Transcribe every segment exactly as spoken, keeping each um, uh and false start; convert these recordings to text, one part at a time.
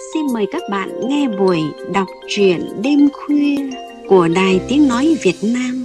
xin mời các bạn nghe buổi đọc truyện đêm khuya của Đài Tiếng Nói Việt Nam.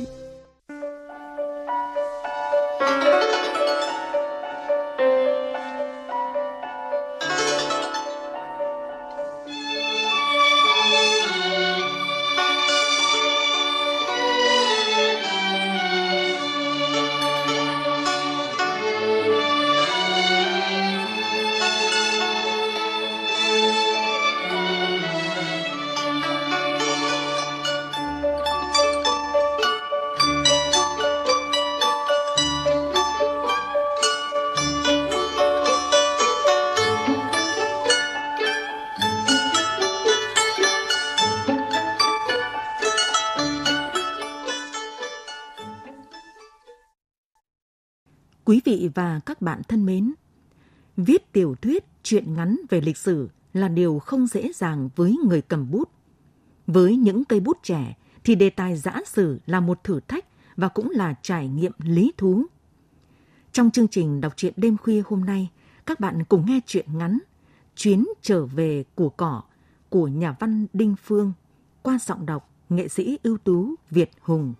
Quý vị và các bạn thân mến, viết tiểu thuyết, truyện ngắn về lịch sử là điều không dễ dàng với người cầm bút. Với những cây bút trẻ thì đề tài giã sử là một thử thách và cũng là trải nghiệm lý thú. Trong chương trình đọc truyện đêm khuya hôm nay, các bạn cùng nghe truyện ngắn Chuyến trở về của cỏ của nhà văn Đinh Phương qua giọng đọc nghệ sĩ ưu tú Việt Hùng.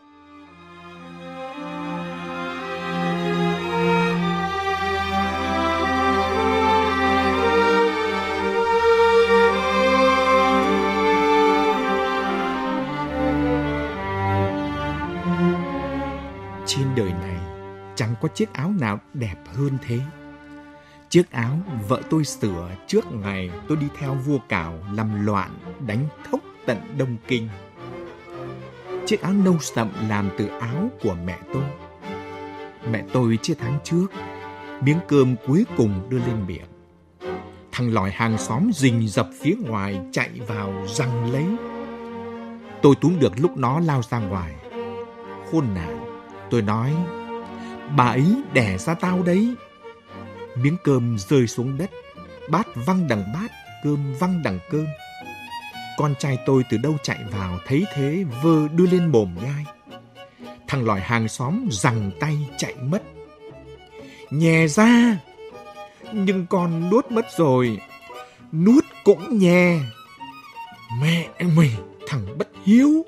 Trên đời này chẳng có chiếc áo nào đẹp hơn thế. Chiếc áo vợ tôi sửa trước ngày tôi đi theo vua Cảo làm loạn đánh thốc tận Đông Kinh. Chiếc áo nâu sậm làm từ áo của mẹ tôi. Mẹ tôi chết tháng trước, miếng cơm cuối cùng đưa lên miệng. Thằng lòi hàng xóm rình rập phía ngoài chạy vào giằng lấy. Tôi túm được lúc nó lao ra ngoài. Khốn nạn, tôi nói, bà ấy đẻ ra tao đấy. Miếng cơm rơi xuống đất, bát văng đằng bát, cơm văng đằng cơm. Con trai tôi từ đâu chạy vào, thấy thế vơ đưa lên mồm nhai. Thằng lòi hàng xóm giằng tay chạy mất. Nhè ra, nhưng con nuốt mất rồi. Nuốt cũng nhè. Mẹ mày, thằng bất hiếu.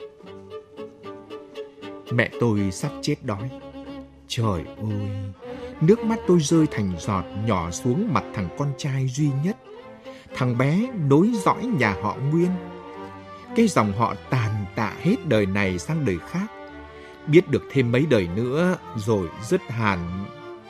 Mẹ tôi sắp chết đói. Trời ơi, nước mắt tôi rơi thành giọt nhỏ xuống mặt thằng con trai duy nhất. Thằng bé nối dõi nhà họ Nguyên. Cái dòng họ tàn tạ hết đời này sang đời khác. Biết được thêm mấy đời nữa rồi dứt hẳn.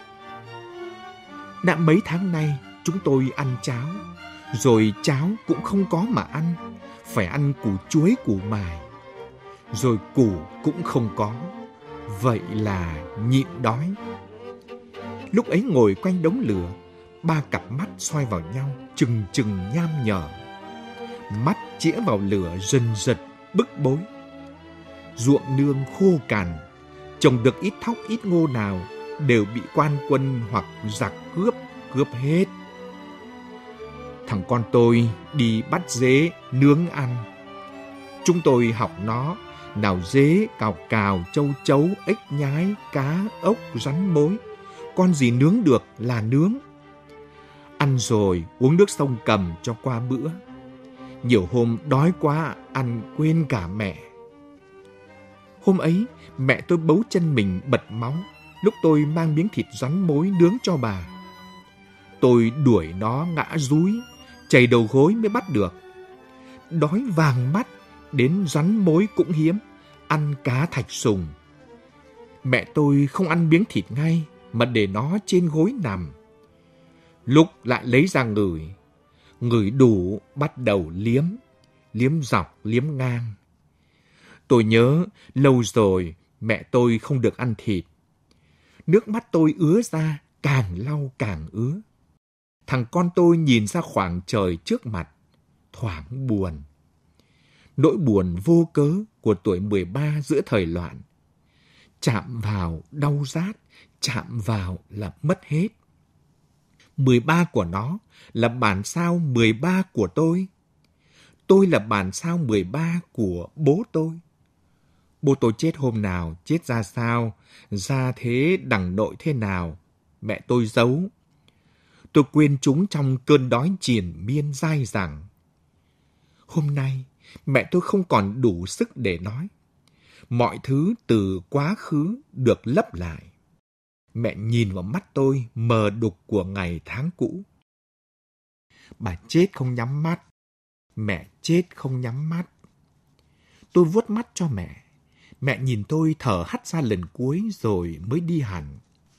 Đã mấy tháng nay chúng tôi ăn cháo. Rồi cháo cũng không có mà ăn. Phải ăn củ chuối củ mài. Rồi củ cũng không có. Vậy là nhịn đói. Lúc ấy ngồi quanh đống lửa, ba cặp mắt xoay vào nhau, trừng trừng nham nhở. Mắt chĩa vào lửa dần dật, bức bối. Ruộng nương khô cằn, trồng được ít thóc ít ngô nào đều bị quan quân hoặc giặc cướp, cướp hết. Thằng con tôi đi bắt dế nướng ăn. Chúng tôi học nó, nào dế, cào cào, châu chấu, ếch nhái, cá, ốc, rắn mối. Con gì nướng được là nướng. Ăn rồi uống nước sông Cầm cho qua bữa. Nhiều hôm đói quá ăn quên cả mẹ. Hôm ấy mẹ tôi bấu chân mình bật máu lúc tôi mang miếng thịt rắn mối nướng cho bà. Tôi đuổi nó ngã dúi, chảy đầu gối mới bắt được. Đói vàng mắt, đến rắn mối cũng hiếm, ăn cá thạch sùng. Mẹ tôi không ăn miếng thịt ngay, mà để nó trên gối nằm. Lúc lại lấy ra ngửi, ngửi đủ bắt đầu liếm, liếm dọc, liếm ngang. Tôi nhớ lâu rồi mẹ tôi không được ăn thịt. Nước mắt tôi ứa ra, càng lau càng ứa. Thằng con tôi nhìn ra khoảng trời trước mặt, thoáng buồn. Nỗi buồn vô cớ của tuổi mười ba giữa thời loạn. Chạm vào đau rát, chạm vào là mất hết. mười ba của nó là bản sao mười ba của tôi. Tôi là bản sao mười ba của bố tôi. Bố tôi chết hôm nào, chết ra sao, ra thế đằng nội thế nào, mẹ tôi giấu. Tôi quên chúng trong cơn đói triền miên dai dẳng. Hôm nay, mẹ tôi không còn đủ sức để nói. Mọi thứ từ quá khứ được lấp lại. Mẹ nhìn vào mắt tôi mờ đục của ngày tháng cũ. Bà chết không nhắm mắt. Mẹ chết không nhắm mắt. Tôi vuốt mắt cho mẹ. Mẹ nhìn tôi thở hắt ra lần cuối rồi mới đi hẳn.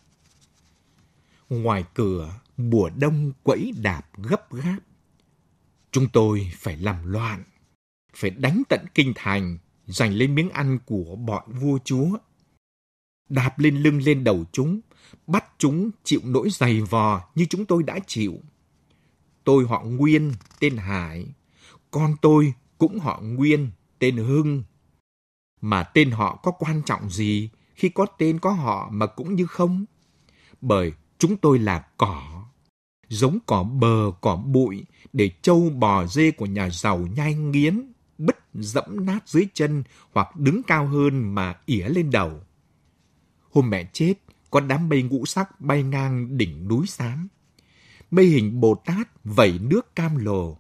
Ngoài cửa, mùa đông quẫy đạp gấp gáp. Chúng tôi phải làm loạn, phải đánh tận kinh thành, giành lên miếng ăn của bọn vua chúa. Đạp lên lưng lên đầu chúng, bắt chúng chịu nỗi giày vò như chúng tôi đã chịu. Tôi họ Nguyên, tên Hải. Con tôi cũng họ Nguyên, tên Hưng. Mà tên họ có quan trọng gì khi có tên có họ mà cũng như không? Bởi chúng tôi là cỏ, giống cỏ bờ, cỏ bụi để trâu bò dê của nhà giàu nhai nghiến, bứt dẫm nát dưới chân hoặc đứng cao hơn mà ỉa lên đầu. Hôm mẹ chết, có đám mây ngũ sắc bay ngang đỉnh núi xám. Mây hình Bồ Tát vẩy nước cam lồ.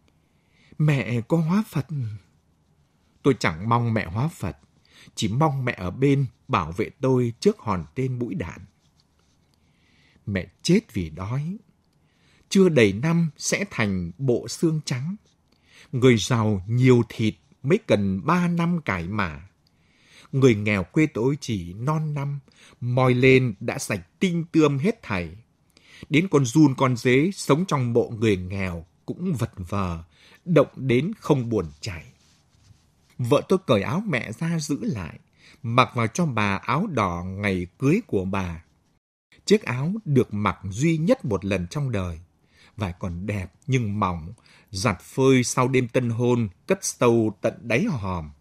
Mẹ có hóa Phật. Tôi chẳng mong mẹ hóa Phật, chỉ mong mẹ ở bên bảo vệ tôi trước hòn tên mũi đạn. Mẹ chết vì đói. Chưa đầy năm sẽ thành bộ xương trắng. Người giàu nhiều thịt mới cần ba năm cải mả. Người nghèo quê tôi chỉ non năm, moi lên đã sạch tinh tươm hết thảy. Đến con giun con dế sống trong bộ người nghèo cũng vật vờ, động đến không buồn chảy. Vợ tôi cởi áo mẹ ra giữ lại, mặc vào cho bà áo đỏ ngày cưới của bà. Chiếc áo được mặc duy nhất một lần trong đời. Vải còn đẹp nhưng mỏng, giặt phơi sau đêm tân hôn, cất sâu tận đáy hòm.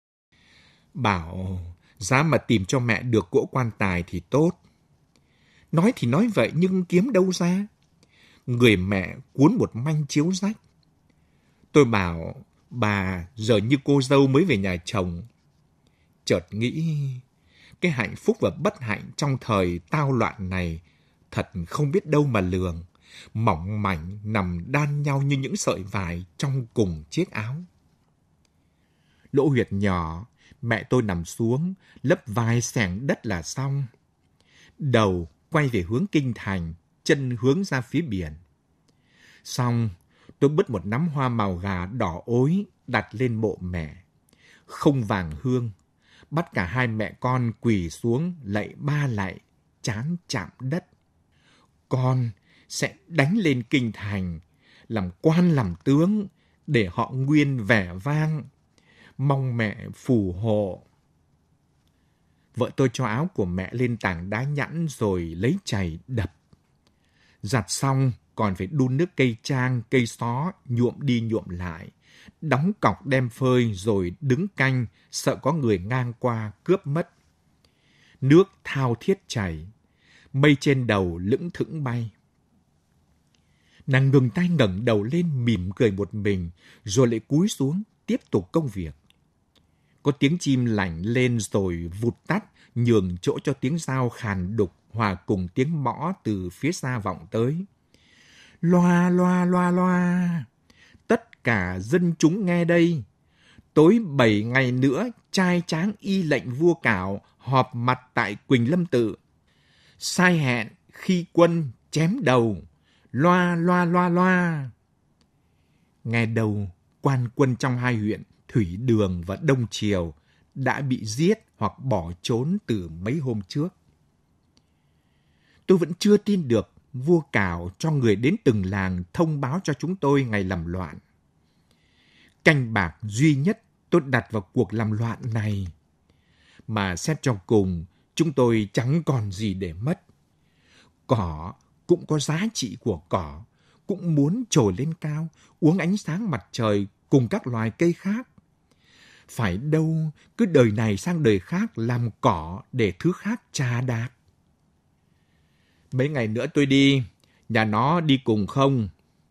Bảo giá mà tìm cho mẹ được cỗ quan tài thì tốt. Nói thì nói vậy nhưng kiếm đâu ra. Người mẹ cuốn một manh chiếu rách. Tôi bảo bà giờ như cô dâu mới về nhà chồng. Chợt nghĩ cái hạnh phúc và bất hạnh trong thời tao loạn này thật không biết đâu mà lường. Mỏng mảnh nằm đan nhau như những sợi vải trong cùng chiếc áo. Lỗ huyệt nhỏ, mẹ tôi nằm xuống, lấp vài xẻng đất là xong. Đầu quay về hướng kinh thành, chân hướng ra phía biển. Xong, tôi bứt một nắm hoa màu gà đỏ ối đặt lên mộ mẹ. Không vàng hương, bắt cả hai mẹ con quỳ xuống lạy ba lạy, trán chạm đất. Con sẽ đánh lên kinh thành, làm quan làm tướng, để họ Nguyên vẻ vang. Mong mẹ phù hộ. Vợ tôi cho áo của mẹ lên tảng đá nhẵn rồi lấy chày đập. Giặt xong còn phải đun nước cây trang, cây xó, nhuộm đi nhuộm lại. Đóng cọc đem phơi rồi đứng canh, sợ có người ngang qua cướp mất. Nước thao thiết chảy, mây trên đầu lững thững bay. Nàng ngừng tay ngẩng đầu lên mỉm cười một mình, rồi lại cúi xuống, tiếp tục công việc. Có tiếng chim lảnh lên rồi vụt tắt, nhường chỗ cho tiếng dao khàn đục hòa cùng tiếng mõ từ phía xa vọng tới. Loa, loa, loa, loa. Tất cả dân chúng nghe đây. Tối bảy ngày nữa, trai tráng y lệnh vua Cảo họp mặt tại Quỳnh Lâm Tự. Sai hẹn khi quân chém đầu. Loa, loa, loa, loa. Nghe đầu, quan quân trong hai huyện Thủy Đường và Đông Triều đã bị giết hoặc bỏ trốn từ mấy hôm trước. Tôi vẫn chưa tin được vua Cảo cho người đến từng làng thông báo cho chúng tôi ngày làm loạn. Canh bạc duy nhất tôi đặt vào cuộc làm loạn này. Mà xét cho cùng, chúng tôi chẳng còn gì để mất. Cỏ cũng có giá trị của cỏ, cũng muốn trồi lên cao, uống ánh sáng mặt trời cùng các loài cây khác. Phải đâu cứ đời này sang đời khác làm cỏ để thứ khác trà đạp. Mấy ngày nữa tôi đi, nhà nó đi cùng không?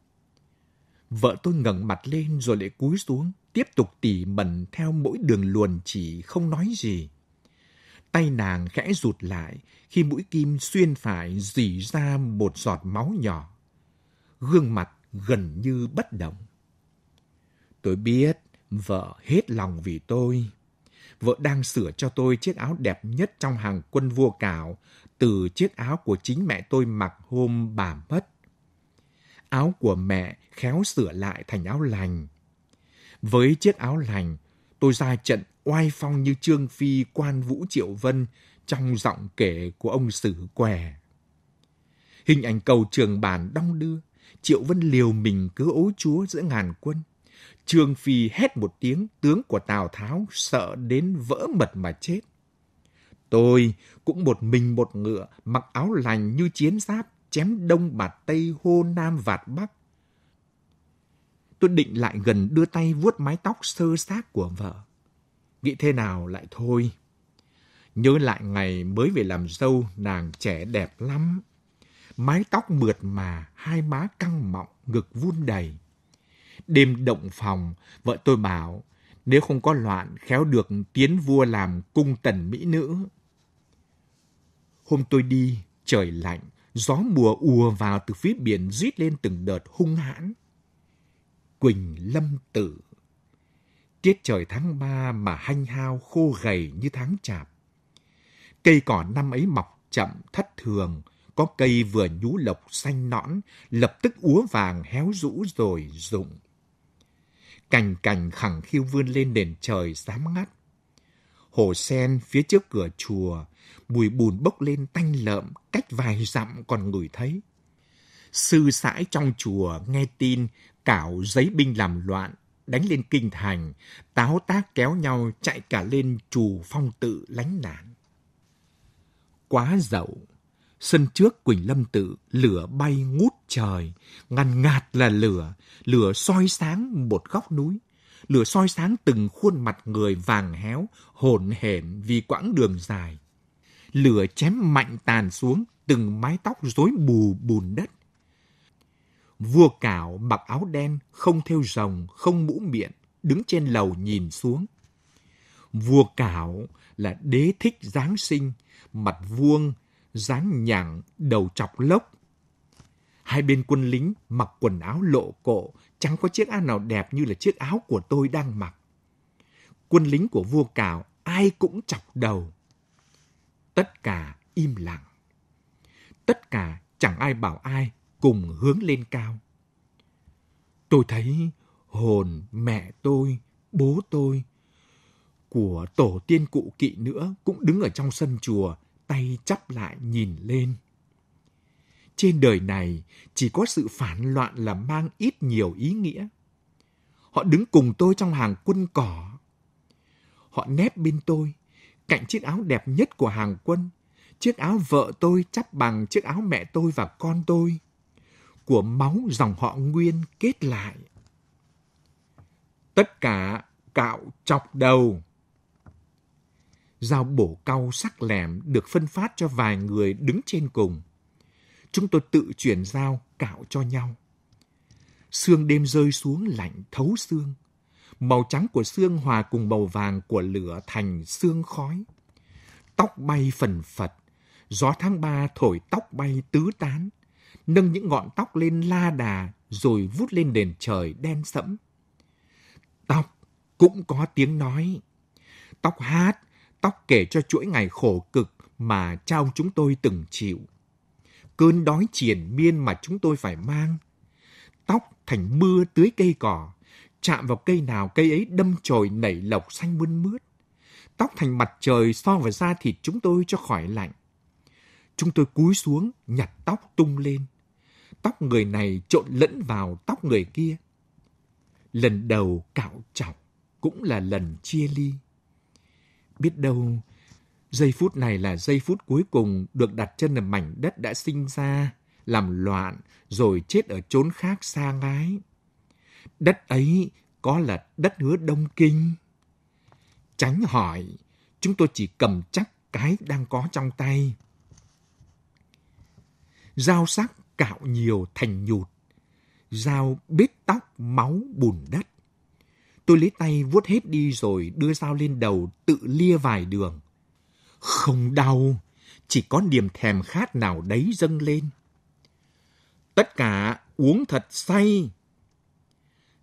Vợ tôi ngẩng mặt lên rồi lại cúi xuống, tiếp tục tỉ mẩn theo mỗi đường luồn chỉ không nói gì. Tay nàng khẽ rụt lại khi mũi kim xuyên phải rỉ ra một giọt máu nhỏ. Gương mặt gần như bất động. Tôi biết vợ hết lòng vì tôi. Vợ đang sửa cho tôi chiếc áo đẹp nhất trong hàng quân vua Cảo, từ chiếc áo của chính mẹ tôi mặc hôm bà mất. Áo của mẹ khéo sửa lại thành áo lành. Với chiếc áo lành, tôi ra trận oai phong như Trương Phi quan Vũ Triệu Vân trong giọng kể của ông Sử Què. Hình ảnh cầu Trường Bản đong đưa, Triệu Vân liều mình cứ ối chúa giữa ngàn quân. Trương Phi hét một tiếng, tướng của Tào Tháo sợ đến vỡ mật mà chết. Tôi cũng một mình một ngựa, mặc áo lành như chiến giáp, chém đông bạt tây, hô nam vạt bắc. Tôi định lại gần đưa tay vuốt mái tóc sơ xác của vợ. Nghĩ thế nào lại thôi. Nhớ lại ngày mới về làm dâu, nàng trẻ đẹp lắm. Mái tóc mượt mà, hai má căng mọng, ngực vun đầy. Đêm động phòng, vợ tôi bảo, nếu không có loạn, khéo được tiến vua làm cung tần mỹ nữ. Hôm tôi đi, trời lạnh, gió mùa ùa vào từ phía biển rít lên từng đợt hung hãn. Quỳnh Lâm Tử. Tiết trời tháng ba mà hanh hao khô gầy như tháng chạp. Cây cỏ năm ấy mọc chậm thất thường, có cây vừa nhú lộc xanh nõn, lập tức úa vàng héo rũ rồi rụng. Cành cành khẳng khiu vươn lên nền trời xám ngắt. Hồ sen phía trước cửa chùa, mùi bùn bốc lên tanh lợm, cách vài dặm còn ngửi thấy. Sư sãi trong chùa nghe tin Cảo giấy binh làm loạn, đánh lên kinh thành, táo tác kéo nhau chạy cả lên trù Phong Tự lánh nạn. Quá dậu, sân trước Quỳnh Lâm Tự lửa bay ngút trời, ngàn ngạt là lửa, lửa soi sáng một góc núi, lửa soi sáng từng khuôn mặt người vàng héo, hổn hển vì quãng đường dài. Lửa chém mạnh tàn xuống, từng mái tóc rối bù bùn đất. Vua Cảo mặc áo đen, không thêu rồng, không mũ miệng, đứng trên lầu nhìn xuống. Vua Cảo là đế thích Giáng sinh, mặt vuông, dáng nhẳng, đầu chọc lốc. Hai bên quân lính mặc quần áo lộ cộ, chẳng có chiếc áo nào đẹp như là chiếc áo của tôi đang mặc. Quân lính của vua Cảo ai cũng chọc đầu. Tất cả im lặng. Tất cả chẳng ai bảo ai cùng hướng lên cao. Tôi thấy hồn mẹ tôi, bố tôi, của tổ tiên cụ Kỵ nữa cũng đứng ở trong sân chùa, tay chắp lại nhìn lên. Trên đời này chỉ có sự phản loạn là mang ít nhiều ý nghĩa. Họ đứng cùng tôi trong hàng quân cỏ. Họ nép bên tôi, cạnh chiếc áo đẹp nhất của hàng quân, chiếc áo vợ tôi chắp bằng chiếc áo mẹ tôi và con tôi, của máu dòng họ Nguyên kết lại. Tất cả cạo chọc đầu. Dao bổ cau sắc lẻm được phân phát cho vài người đứng trên cùng. Chúng tôi tự chuyển dao cạo cho nhau. Sương đêm rơi xuống lạnh thấu xương. Màu trắng của sương hòa cùng màu vàng của lửa thành sương khói. Tóc bay phần phật, gió tháng ba thổi tóc bay tứ tán, nâng những ngọn tóc lên la đà rồi vút lên nền trời đen sẫm. Tóc cũng có tiếng nói. Tóc hát, tóc kể cho chuỗi ngày khổ cực mà cha ông chúng tôi từng chịu. Cơn đói triền miên mà chúng tôi phải mang. Tóc thành mưa tưới cây cỏ, chạm vào cây nào cây ấy đâm chồi nảy lộc xanh mơn mướt. Tóc thành mặt trời so vào da thịt chúng tôi cho khỏi lạnh. Chúng tôi cúi xuống nhặt tóc tung lên. Tóc người này trộn lẫn vào tóc người kia. Lần đầu cạo chọc cũng là lần chia ly. Biết đâu, giây phút này là giây phút cuối cùng được đặt chân ở mảnh đất đã sinh ra, làm loạn, rồi chết ở chốn khác xa ngái. Đất ấy có là đất hứa Đông Kinh. Tránh hỏi, chúng tôi chỉ cầm chắc cái đang có trong tay. Dao sắc cạo nhiều thành nhụt, dao bết tóc máu bùn đất. Tôi lấy tay vuốt hết đi rồi đưa dao lên đầu tự lia vài đường. Không đau, chỉ có niềm thèm khát nào đấy dâng lên. Tất cả uống thật say.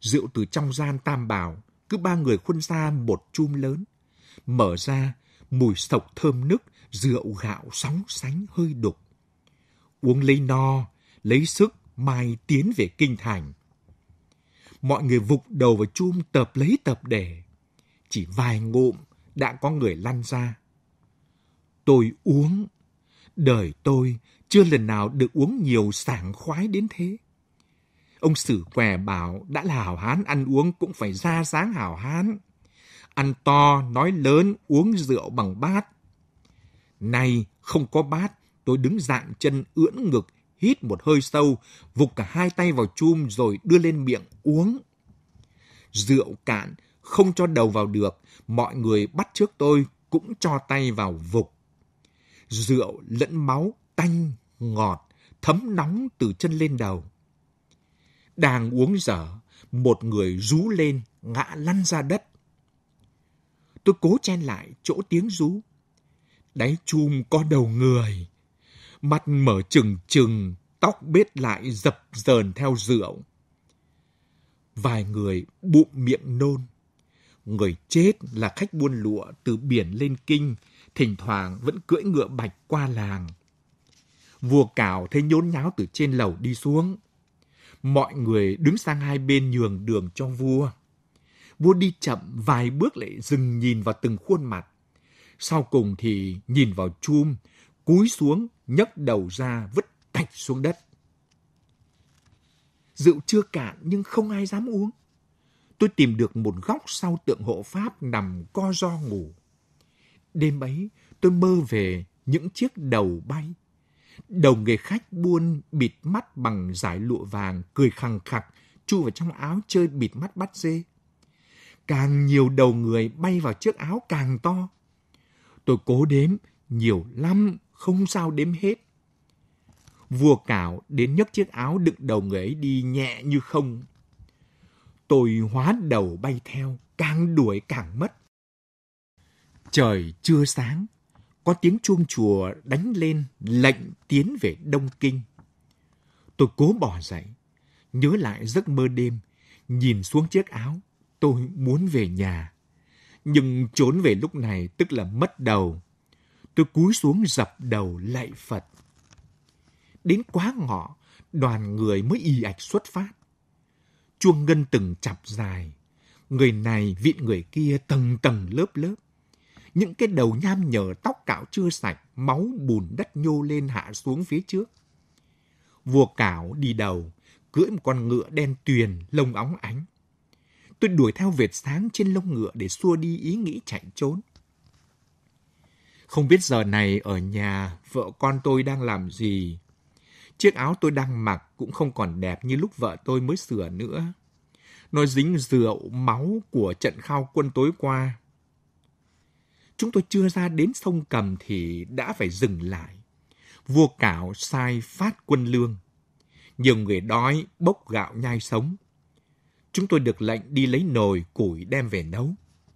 Rượu từ trong gian tam bảo, cứ ba người khuân ra một chum lớn. Mở ra, mùi sộc thơm nức, rượu gạo sóng sánh hơi đục. Uống lấy no, lấy sức, mai tiến về kinh thành. Mọi người vụt đầu vào chum tập lấy tập để. Chỉ vài ngụm đã có người lăn ra. Tôi uống. Đời tôi chưa lần nào được uống nhiều sảng khoái đến thế. Ông Sử Què bảo đã là hảo hán ăn uống cũng phải ra dáng hảo hán. Ăn to, nói lớn, uống rượu bằng bát. Nay không có bát, tôi đứng dạn chân ưỡn ngực, hít một hơi sâu, vục cả hai tay vào chum rồi đưa lên miệng uống. Rượu cạn, không cho đầu vào được, mọi người bắt chước tôi cũng cho tay vào vục. Rượu lẫn máu, tanh, ngọt, thấm nóng từ chân lên đầu. Đang uống dở, một người rú lên, ngã lăn ra đất. Tôi cố chen lại chỗ tiếng rú. Đáy chum có đầu người. Mắt mở trừng trừng, tóc bết lại dập dờn theo rượu. Vài người bụng miệng nôn. Người chết là khách buôn lụa từ biển lên kinh, thỉnh thoảng vẫn cưỡi ngựa bạch qua làng. Vua Cảo thấy nhốn nháo từ trên lầu đi xuống. Mọi người đứng sang hai bên nhường đường cho vua. Vua đi chậm vài bước lại dừng nhìn vào từng khuôn mặt. Sau cùng thì nhìn vào chum, cúi xuống, nhấc đầu ra, vứt tạch xuống đất. Rượu chưa cạn nhưng không ai dám uống. Tôi tìm được một góc sau tượng hộ Pháp nằm co ro ngủ. Đêm ấy, tôi mơ về những chiếc đầu bay. Đầu nghề khách buôn bịt mắt bằng dải lụa vàng, cười khằng khặc, chui vào trong áo chơi bịt mắt bắt dê. Càng nhiều đầu người bay vào chiếc áo càng to. Tôi cố đếm, nhiều lắm, không sao đếm hết. Vua Cảo đến nhấc chiếc áo đựng đầu người ấy đi nhẹ như không. Tôi hóa đầu bay theo, càng đuổi càng mất. Trời chưa sáng, có tiếng chuông chùa đánh lên lệnh tiến về Đông Kinh. Tôi cố bỏ dậy, nhớ lại giấc mơ đêm, nhìn xuống chiếc áo, tôi muốn về nhà. Nhưng trốn về lúc này tức là mất đầu. Tôi cúi xuống dập đầu lạy Phật. Đến quá ngọ, đoàn người mới ì ạch xuất phát. Chuông ngân từng chặp dài, người này vịn người kia tầng tầng lớp lớp. Những cái đầu nham nhở, tóc cạo chưa sạch, máu bùn đất nhô lên hạ xuống phía trước. Vua Cảo đi đầu, cưỡi một con ngựa đen tuyền, lông óng ánh. Tôi đuổi theo vệt sáng trên lông ngựa để xua đi ý nghĩ chạy trốn. Không biết giờ này ở nhà vợ con tôi đang làm gì. Chiếc áo tôi đang mặc cũng không còn đẹp như lúc vợ tôi mới sửa nữa. Nó dính rượu, máu của trận khao quân tối qua. Chúng tôi chưa ra đến sông Cầm thì đã phải dừng lại. Vua Cảo sai phát quân lương. Nhiều người đói, bốc gạo nhai sống. Chúng tôi được lệnh đi lấy nồi, củi đem về nấu.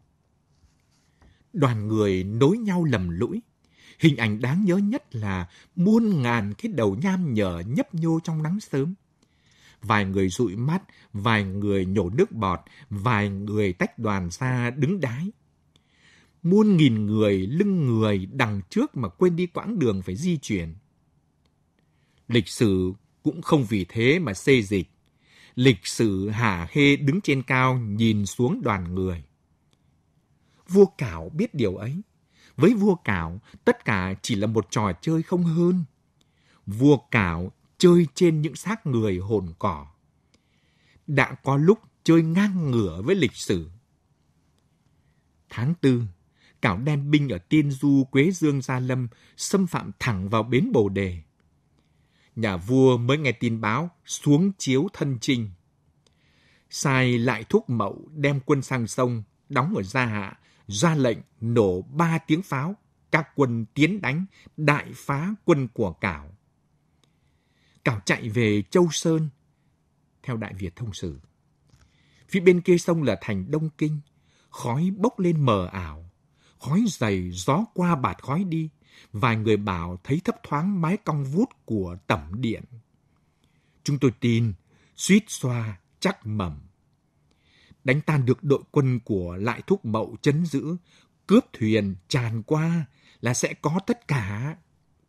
Đoàn người nối nhau lầm lũi. Hình ảnh đáng nhớ nhất là muôn ngàn cái đầu nham nhở nhấp nhô trong nắng sớm. Vài người dụi mắt, vài người nhổ nước bọt, vài người tách đoàn ra đứng đái. Muôn nghìn người lưng người đằng trước mà quên đi quãng đường phải di chuyển. Lịch sử cũng không vì thế mà xê dịch. Lịch sử hả hê đứng trên cao nhìn xuống đoàn người. Vua Cảo biết điều ấy. Với vua Cảo, tất cả chỉ là một trò chơi không hơn. Vua Cảo chơi trên những xác người hồn cỏ. Đã có lúc chơi ngang ngửa với lịch sử. Tháng tư, Cảo đem binh ở Tiên Du, Quế Dương, Gia Lâm xâm phạm thẳng vào bến Bồ Đề. Nhà vua mới nghe tin báo xuống chiếu thân chinh. Sai lại Thúc Mậu đem quân sang sông, đóng ở Gia Hạ, ra lệnh nổ ba tiếng pháo, các quân tiến đánh, đại phá quân của Cảo. Cảo chạy về Châu Sơn, theo Đại Việt Thông Sử. Phía bên kia sông là thành Đông Kinh, khói bốc lên mờ ảo, khói dày gió qua bạt khói đi, vài người bảo thấy thấp thoáng mái cong vút của Tẩm Điện. Chúng tôi tin, suýt xoa chắc mầm. đánh tan được đội quân của Lại Thúc Mậu trấn giữ, cướp thuyền tràn qua là sẽ có tất cả.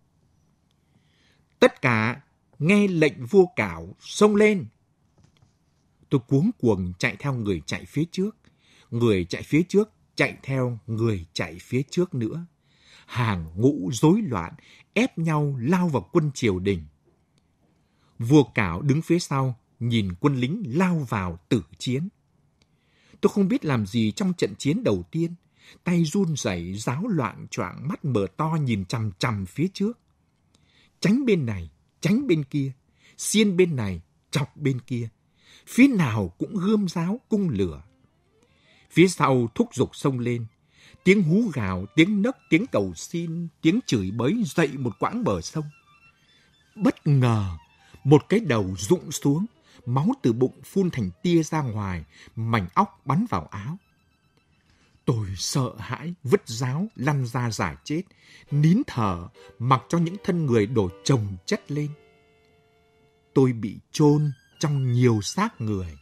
Tất cả nghe lệnh vua Cảo xông lên. Tôi cuống cuồng chạy theo người chạy phía trước, người chạy phía trước chạy theo người chạy phía trước nữa. Hàng ngũ rối loạn, ép nhau lao vào quân triều đình. Vua Cảo đứng phía sau, nhìn quân lính lao vào tử chiến. Tôi không biết làm gì trong trận chiến đầu tiên, tay run rẩy, ráo loạn choạng, mắt mở to nhìn chằm chằm phía trước. Tránh bên này, tránh bên kia, xiên bên này, chọc bên kia. Phía nào cũng gươm giáo cung lửa. Phía sau thúc giục xông lên. Tiếng hú gào, tiếng nấc, tiếng cầu xin, tiếng chửi bới dậy một quãng bờ sông. Bất ngờ, một cái đầu rụng xuống, máu từ bụng phun thành tia ra ngoài, mảnh óc bắn vào áo. Tôi sợ hãi, vứt giáo, lăn ra giả chết, nín thở, mặc cho những thân người đổ chồng chất lên. Tôi bị chôn trong nhiều xác người.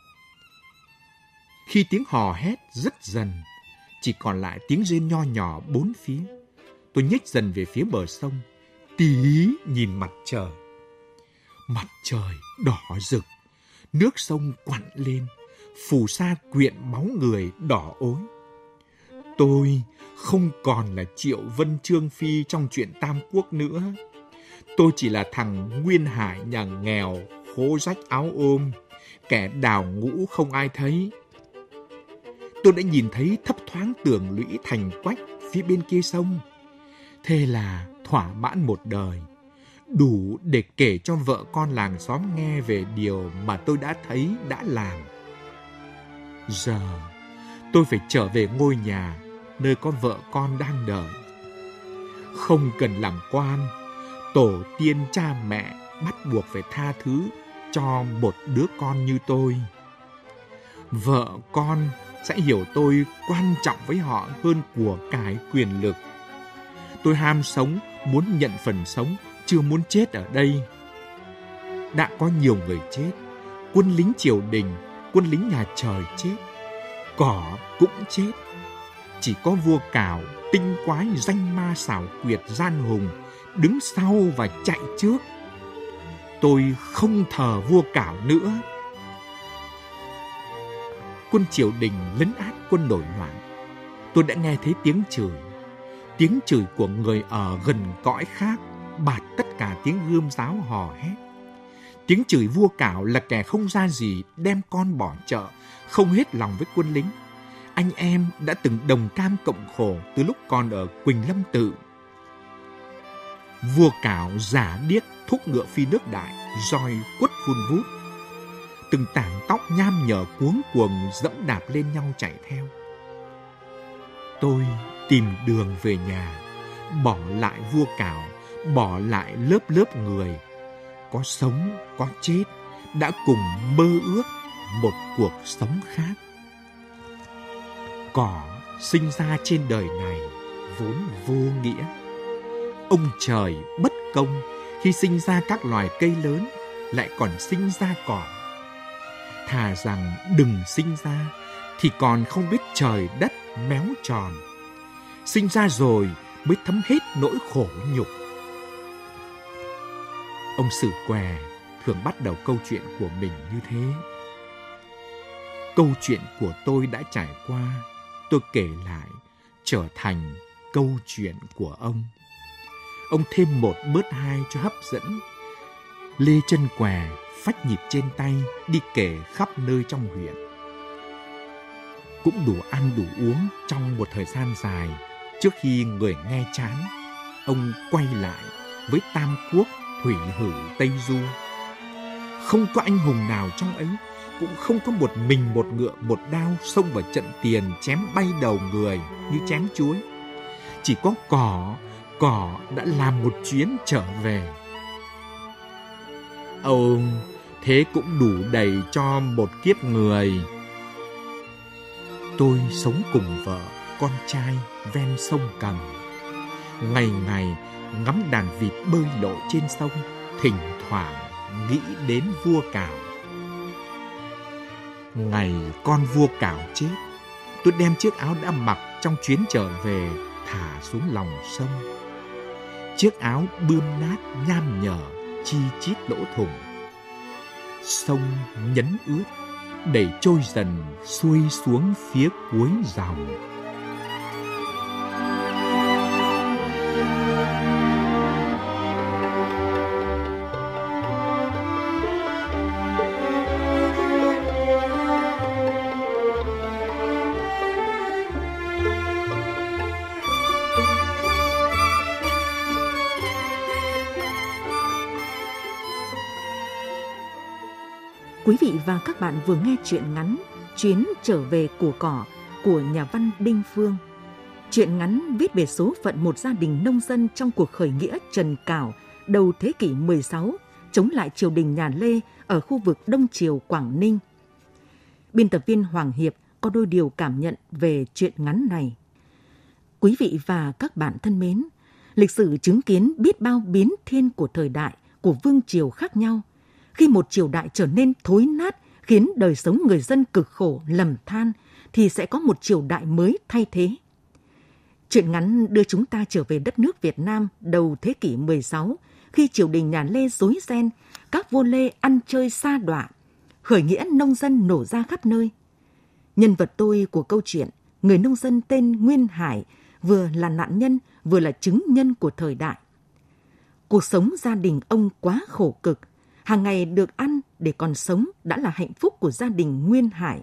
Khi tiếng hò hét dứt dần, chỉ còn lại tiếng rên nho nhỏ bốn phía. Tôi nhích dần về phía bờ sông, tỉ nhìn mặt trời. Mặt trời đỏ rực, nước sông quặn lên, phù sa quyện máu người đỏ ối. Tôi không còn là Triệu Vân Trương Phi trong chuyện Tam Quốc nữa. Tôi chỉ là thằng Nguyên Hải nhà nghèo, khố rách áo ôm, kẻ đào ngũ không ai thấy. Tôi đã nhìn thấy thấp thoáng tường lũy thành quách phía bên kia sông. Thế là thỏa mãn một đời, đủ để kể cho vợ con làng xóm nghe về điều mà tôi đã thấy, đã làm. Giờ tôi phải trở về ngôi nhà nơi có vợ con đang đợi. Không cần làm quan, tổ tiên cha mẹ bắt buộc phải tha thứ cho một đứa con như tôi. Vợ con sẽ hiểu tôi quan trọng với họ hơn của cải quyền lực. Tôi ham sống, muốn nhận phần sống, chưa muốn chết ở đây. Đã có nhiều người chết, quân lính triều đình, quân lính nhà trời chết, cỏ cũng chết. Chỉ có vua Cảo, tinh quái, danh ma xảo quyệt, gian hùng, đứng sau và chạy trước. Tôi không thờ vua Cảo nữa. Quân triều đình lấn át quân nổi loạn. Tôi đã nghe thấy tiếng chửi. Tiếng chửi của người ở gần cõi khác bạt tất cả tiếng gươm giáo hò hét. Tiếng chửi vua Cảo là kẻ không ra gì, đem con bỏ chợ, không hết lòng với quân lính. Anh em đã từng đồng cam cộng khổ từ lúc còn ở Quỳnh Lâm Tự. Vua Cảo giả điếc thúc ngựa phi nước đại, roi quất vun vút. Từng tảng tóc nham nhở cuống cuồng dẫm đạp lên nhau chạy theo. Tôi tìm đường về nhà, bỏ lại vua Cảo, bỏ lại lớp lớp người, có sống, có chết, đã cùng mơ ước một cuộc sống khác. Cỏ sinh ra trên đời này vốn vô nghĩa. Ông trời bất công khi sinh ra các loài cây lớn, lại còn sinh ra cỏ. Thà rằng đừng sinh ra thì còn không biết trời đất méo tròn. Sinh ra rồi mới thấm hết nỗi khổ nhục. Ông Sử Què thường bắt đầu câu chuyện của mình như thế. Câu chuyện của tôi đã trải qua, tôi kể lại, trở thành câu chuyện của ông. Ông thêm một bớt hai cho hấp dẫn. Lê Chân Què phách nhịp trên tay, đi kể khắp nơi trong huyện. Cũng đủ ăn đủ uống trong một thời gian dài. Trước khi người nghe chán, ông quay lại với Tam Quốc, Thủy Hử, Tây Du. Không có anh hùng nào trong ấy, cũng không có một mình một ngựa một đao xông vào trận tiền chém bay đầu người như chém chuối. Chỉ có cỏ, cỏ đã làm một chuyến trở về. Ồ, thế cũng đủ đầy cho một kiếp người. Tôi sống cùng vợ, con trai ven sông Cầm. Ngày ngày ngắm đàn vịt bơi lội trên sông, thỉnh thoảng nghĩ đến vua Cảo. Ngày con vua Cảo chết, tôi đem chiếc áo đã mặc trong chuyến trở về thả xuống lòng sông. Chiếc áo bươm nát nham nhở, chi chít lỗ thủng. Sông nhấn ướt, để trôi dần xuôi xuống phía cuối dòng. Quý vị và các bạn vừa nghe truyện ngắn Chuyến trở về của cỏ của nhà văn Đinh Phương. Truyện ngắn viết về số phận một gia đình nông dân trong cuộc khởi nghĩa Trần Cảo đầu thế kỷ mười sáu chống lại triều đình nhà Lê ở khu vực Đông Triều Quảng Ninh. Biên tập viên Hoàng Hiệp có đôi điều cảm nhận về truyện ngắn này. Quý vị và các bạn thân mến, lịch sử chứng kiến biết bao biến thiên của thời đại, của vương triều khác nhau. Khi một triều đại trở nên thối nát, khiến đời sống người dân cực khổ, lầm than, thì sẽ có một triều đại mới thay thế. Truyện ngắn đưa chúng ta trở về đất nước Việt Nam đầu thế kỷ mười sáu, khi triều đình nhà Lê rối ren, các vua Lê ăn chơi sa đọa, khởi nghĩa nông dân nổ ra khắp nơi. Nhân vật tôi của câu chuyện, người nông dân tên Nguyên Hải, vừa là nạn nhân, vừa là chứng nhân của thời đại. Cuộc sống gia đình ông quá khổ cực, hàng ngày được ăn để còn sống đã là hạnh phúc của gia đình Nguyên Hải.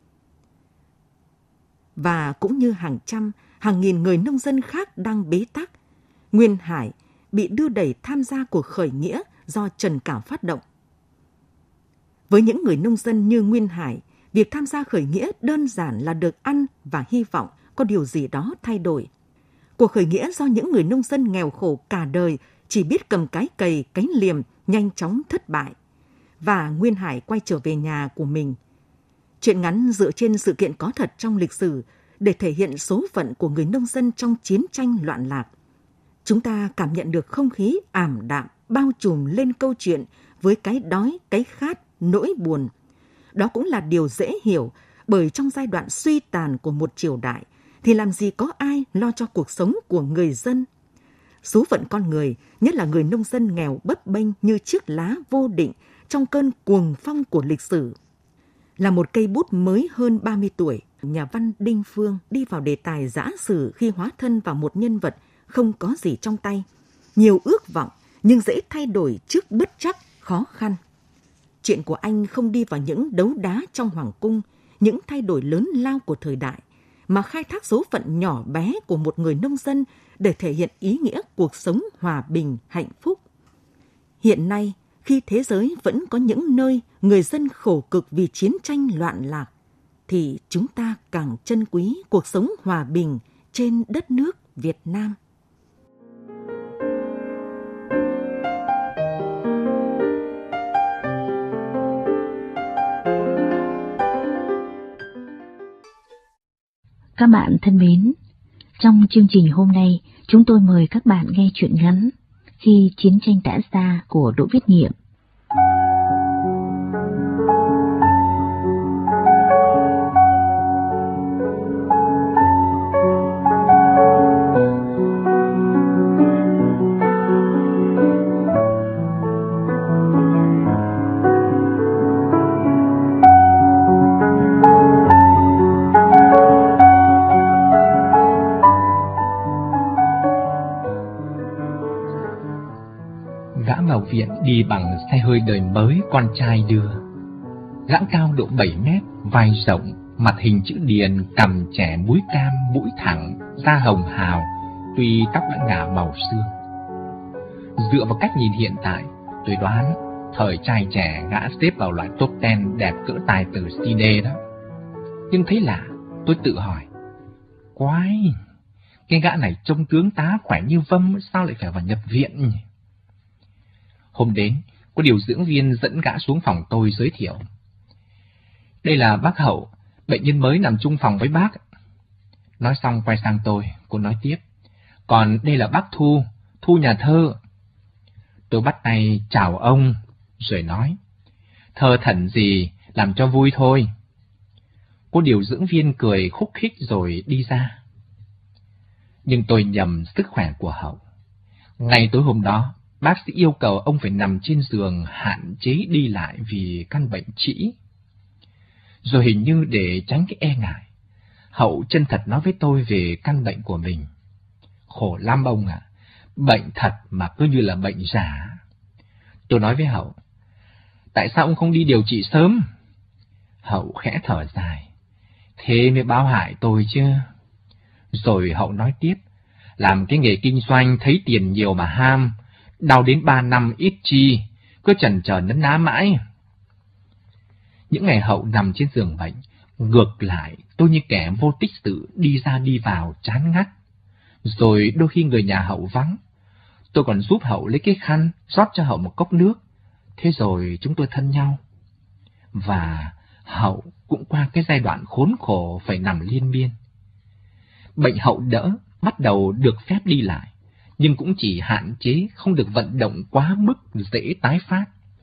Và cũng như hàng trăm, hàng nghìn người nông dân khác đang bế tắc, Nguyên Hải bị đưa đẩy tham gia cuộc khởi nghĩa do Trần Cảo phát động. Với những người nông dân như Nguyên Hải, việc tham gia khởi nghĩa đơn giản là được ăn và hy vọng có điều gì đó thay đổi. Cuộc khởi nghĩa do những người nông dân nghèo khổ cả đời chỉ biết cầm cái cày, cái liềm, nhanh chóng thất bại. Và Nguyên Hải quay trở về nhà của mình. Truyện ngắn dựa trên sự kiện có thật trong lịch sử để thể hiện số phận của người nông dân trong chiến tranh loạn lạc. Chúng ta cảm nhận được không khí ảm đạm bao trùm lên câu chuyện với cái đói, cái khát, nỗi buồn. Đó cũng là điều dễ hiểu, bởi trong giai đoạn suy tàn của một triều đại thì làm gì có ai lo cho cuộc sống của người dân. Số phận con người, nhất là người nông dân nghèo bấp bênh như chiếc lá vô định trong cơn cuồng phong của lịch sử. Là một cây bút mới hơn ba mươi tuổi, nhà văn Đinh Phương đi vào đề tài dã sử khi hóa thân vào một nhân vật không có gì trong tay, nhiều ước vọng nhưng dễ thay đổi trước bất trắc, khó khăn. Chuyện của anh không đi vào những đấu đá trong hoàng cung, những thay đổi lớn lao của thời đại, mà khai thác số phận nhỏ bé của một người nông dân để thể hiện ý nghĩa cuộc sống hòa bình, hạnh phúc. Hiện nay, khi thế giới vẫn có những nơi người dân khổ cực vì chiến tranh loạn lạc, thì chúng ta càng trân quý cuộc sống hòa bình trên đất nước Việt Nam. Các bạn thân mến, trong chương trình hôm nay, chúng tôi mời các bạn nghe truyện ngắn Khi chiến tranh đã xa của Đỗ Viết Nghiệm. Viện đi bằng xe hơi đời mới con trai đưa. Gã cao độ bảy mét, vai rộng, mặt hình chữ điền, cằm trẻ mũi cam, mũi thẳng, da hồng hào, tuy tóc đã ngả màu xương. Dựa vào cách nhìn hiện tại, tôi đoán thời trai trẻ gã xếp vào loại top ten đẹp cỡ tài tử xê đê đó. Nhưng thấy lạ, tôi tự hỏi, quái, cái gã này trông tướng tá khỏe như vâm, sao lại phải vào nhập viện nhỉ? Hôm đến, có điều dưỡng viên dẫn gã xuống phòng tôi giới thiệu. Đây là bác Hậu, bệnh nhân mới nằm chung phòng với bác. Nói xong quay sang tôi, cô nói tiếp. Còn đây là bác Thu, Thu nhà thơ. Tôi bắt tay chào ông, rồi nói. Thơ thẩn gì, làm cho vui thôi. Cô điều dưỡng viên cười khúc khích rồi đi ra. Nhưng tôi nhầm sức khỏe của Hậu. Ngày tối hôm đó, bác sĩ yêu cầu ông phải nằm trên giường hạn chế đi lại vì căn bệnh trĩ. Rồi hình như để tránh cái e ngại, Hậu chân thật nói với tôi về căn bệnh của mình. Khổ lắm ông ạ, à, bệnh thật mà cứ như là bệnh giả. Tôi nói với Hậu, tại sao ông không đi điều trị sớm? Hậu khẽ thở dài, thế mới báo hại tôi chứ. Rồi Hậu nói tiếp, làm cái nghề kinh doanh thấy tiền nhiều mà ham, đau đến ba năm ít chi, cứ chần chờ nấn ná mãi. Những ngày Hậu nằm trên giường bệnh, ngược lại tôi như kẻ vô tích sự đi ra đi vào chán ngắt. Rồi đôi khi người nhà Hậu vắng, tôi còn giúp Hậu lấy cái khăn, rót cho Hậu một cốc nước. Thế rồi chúng tôi thân nhau. Và Hậu cũng qua cái giai đoạn khốn khổ phải nằm liên miên. Bệnh Hậu đỡ, bắt đầu được phép đi lại, nhưng cũng chỉ hạn chế, không được vận động quá mức dễ tái phát.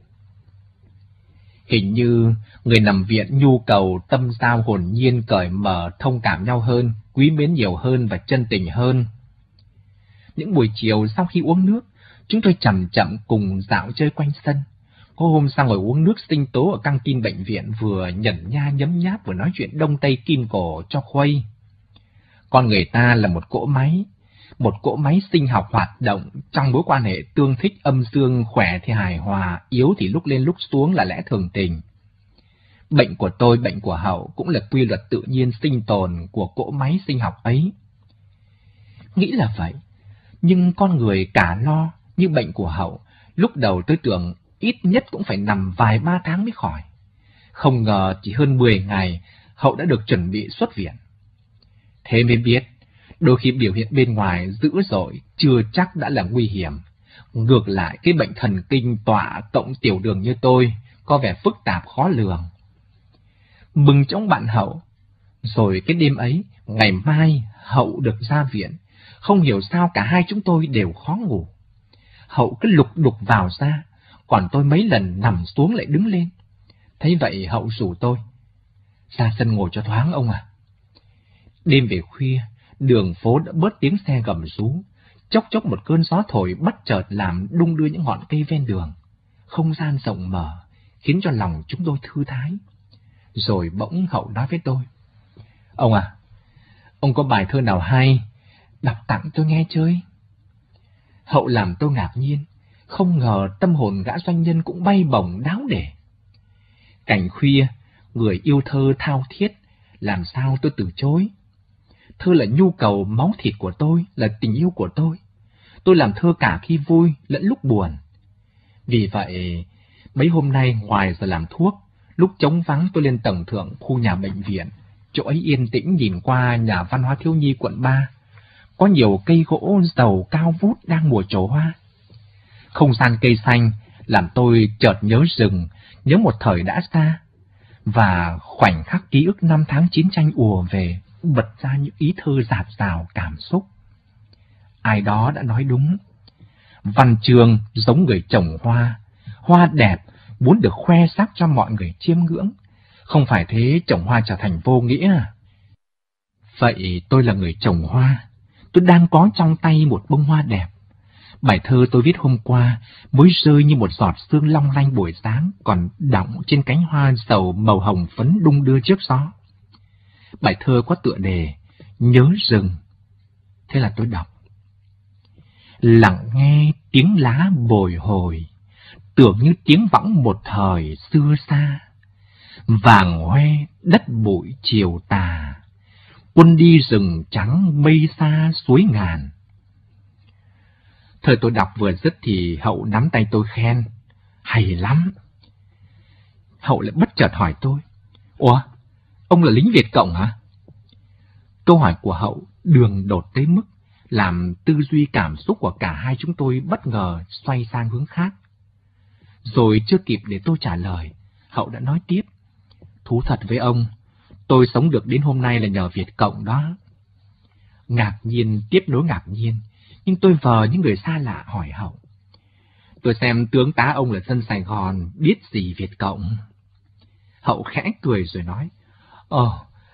Hình như người nằm viện nhu cầu tâm giao hồn nhiên cởi mở, thông cảm nhau hơn, quý mến nhiều hơn và chân tình hơn. Những buổi chiều sau khi uống nước, chúng tôi chậm chậm cùng dạo chơi quanh sân. Có hôm sang ngồi uống nước sinh tố ở căng tin bệnh viện, vừa nhẩn nha nhấm nháp vừa nói chuyện đông tây kim cổ cho khuây. Con người ta là một cỗ máy, một cỗ máy sinh học hoạt động trong mối quan hệ tương thích âm dương, khỏe thì hài hòa, yếu thì lúc lên lúc xuống là lẽ thường tình. Bệnh của tôi, bệnh của Hậu cũng là quy luật tự nhiên sinh tồn của cỗ máy sinh học ấy. Nghĩ là vậy, nhưng con người cả lo như bệnh của Hậu, lúc đầu tôi tưởng ít nhất cũng phải nằm vài ba tháng mới khỏi. Không ngờ chỉ hơn mười ngày, Hậu đã được chuẩn bị xuất viện. Thế mới biết, đôi khi biểu hiện bên ngoài dữ dội chưa chắc đã là nguy hiểm. Ngược lại, cái bệnh thần kinh tọa cộng tiểu đường như tôi có vẻ phức tạp khó lường. Mừng trong bạn Hậu. Rồi cái đêm ấy, ngày mai Hậu được ra viện. Không hiểu sao cả hai chúng tôi đều khó ngủ. Hậu cứ lục đục vào ra, còn tôi mấy lần nằm xuống lại đứng lên. Thấy vậy Hậu rủ tôi, ra sân ngồi cho thoáng ông à. Đêm về khuya, đường phố đã bớt tiếng xe gầm rú, chốc chốc một cơn gió thổi bất chợt làm đung đưa những ngọn cây ven đường. Không gian rộng mở, khiến cho lòng chúng tôi thư thái. Rồi bỗng Hậu nói với tôi, ông à, ông có bài thơ nào hay, đọc tặng tôi nghe chơi. Hậu làm tôi ngạc nhiên, không ngờ tâm hồn gã doanh nhân cũng bay bổng đáo để. Cảnh khuya, người yêu thơ thao thiết, làm sao tôi từ chối. Thơ là nhu cầu máu thịt của tôi, là tình yêu của tôi. Tôi làm thơ cả khi vui lẫn lúc buồn. Vì vậy, mấy hôm nay ngoài giờ làm thuốc, lúc trống vắng tôi lên tầng thượng khu nhà bệnh viện. Chỗ ấy yên tĩnh nhìn qua nhà văn hóa thiếu nhi quận ba. Có nhiều cây gỗ dầu cao vút đang mùa trổ hoa. Không gian cây xanh làm tôi chợt nhớ rừng, nhớ một thời đã xa. Và khoảnh khắc ký ức năm tháng chiến tranh ùa về, bật ra những ý thơ dạt dào cảm xúc. Ai đó đã nói đúng. Văn chương giống người trồng hoa. Hoa đẹp muốn được khoe sắc cho mọi người chiêm ngưỡng. Không phải thế trồng hoa trở thành vô nghĩa. Vậy tôi là người trồng hoa. Tôi đang có trong tay một bông hoa đẹp. Bài thơ tôi viết hôm qua mới rơi như một giọt sương long lanh buổi sáng, còn đọng trên cánh hoa dầu màu hồng phấn đung đưa trước gió. Bài thơ có tựa đề Nhớ rừng. Thế là tôi đọc. Lặng nghe tiếng lá bồi hồi, tưởng như tiếng võng một thời xưa xa. Vàng hoe đất bụi chiều tà, quân đi rừng trắng mây xa suối ngàn. Thời tôi đọc vừa dứt thì Hậu nắm tay tôi khen, hay lắm. Hậu lại bất chợt hỏi tôi, ủa, ông là lính Việt Cộng hả? Câu hỏi của Hậu đường đột tới mức làm tư duy cảm xúc của cả hai chúng tôi bất ngờ xoay sang hướng khác. Rồi chưa kịp để tôi trả lời, Hậu đã nói tiếp, thú thật với ông, tôi sống được đến hôm nay là nhờ Việt Cộng đó. Ngạc nhiên tiếp nối ngạc nhiên, nhưng tôi vờ những người xa lạ hỏi Hậu, tôi xem tướng tá ông là dân Sài Gòn, biết gì Việt Cộng? Hậu khẽ cười rồi nói, Ồ,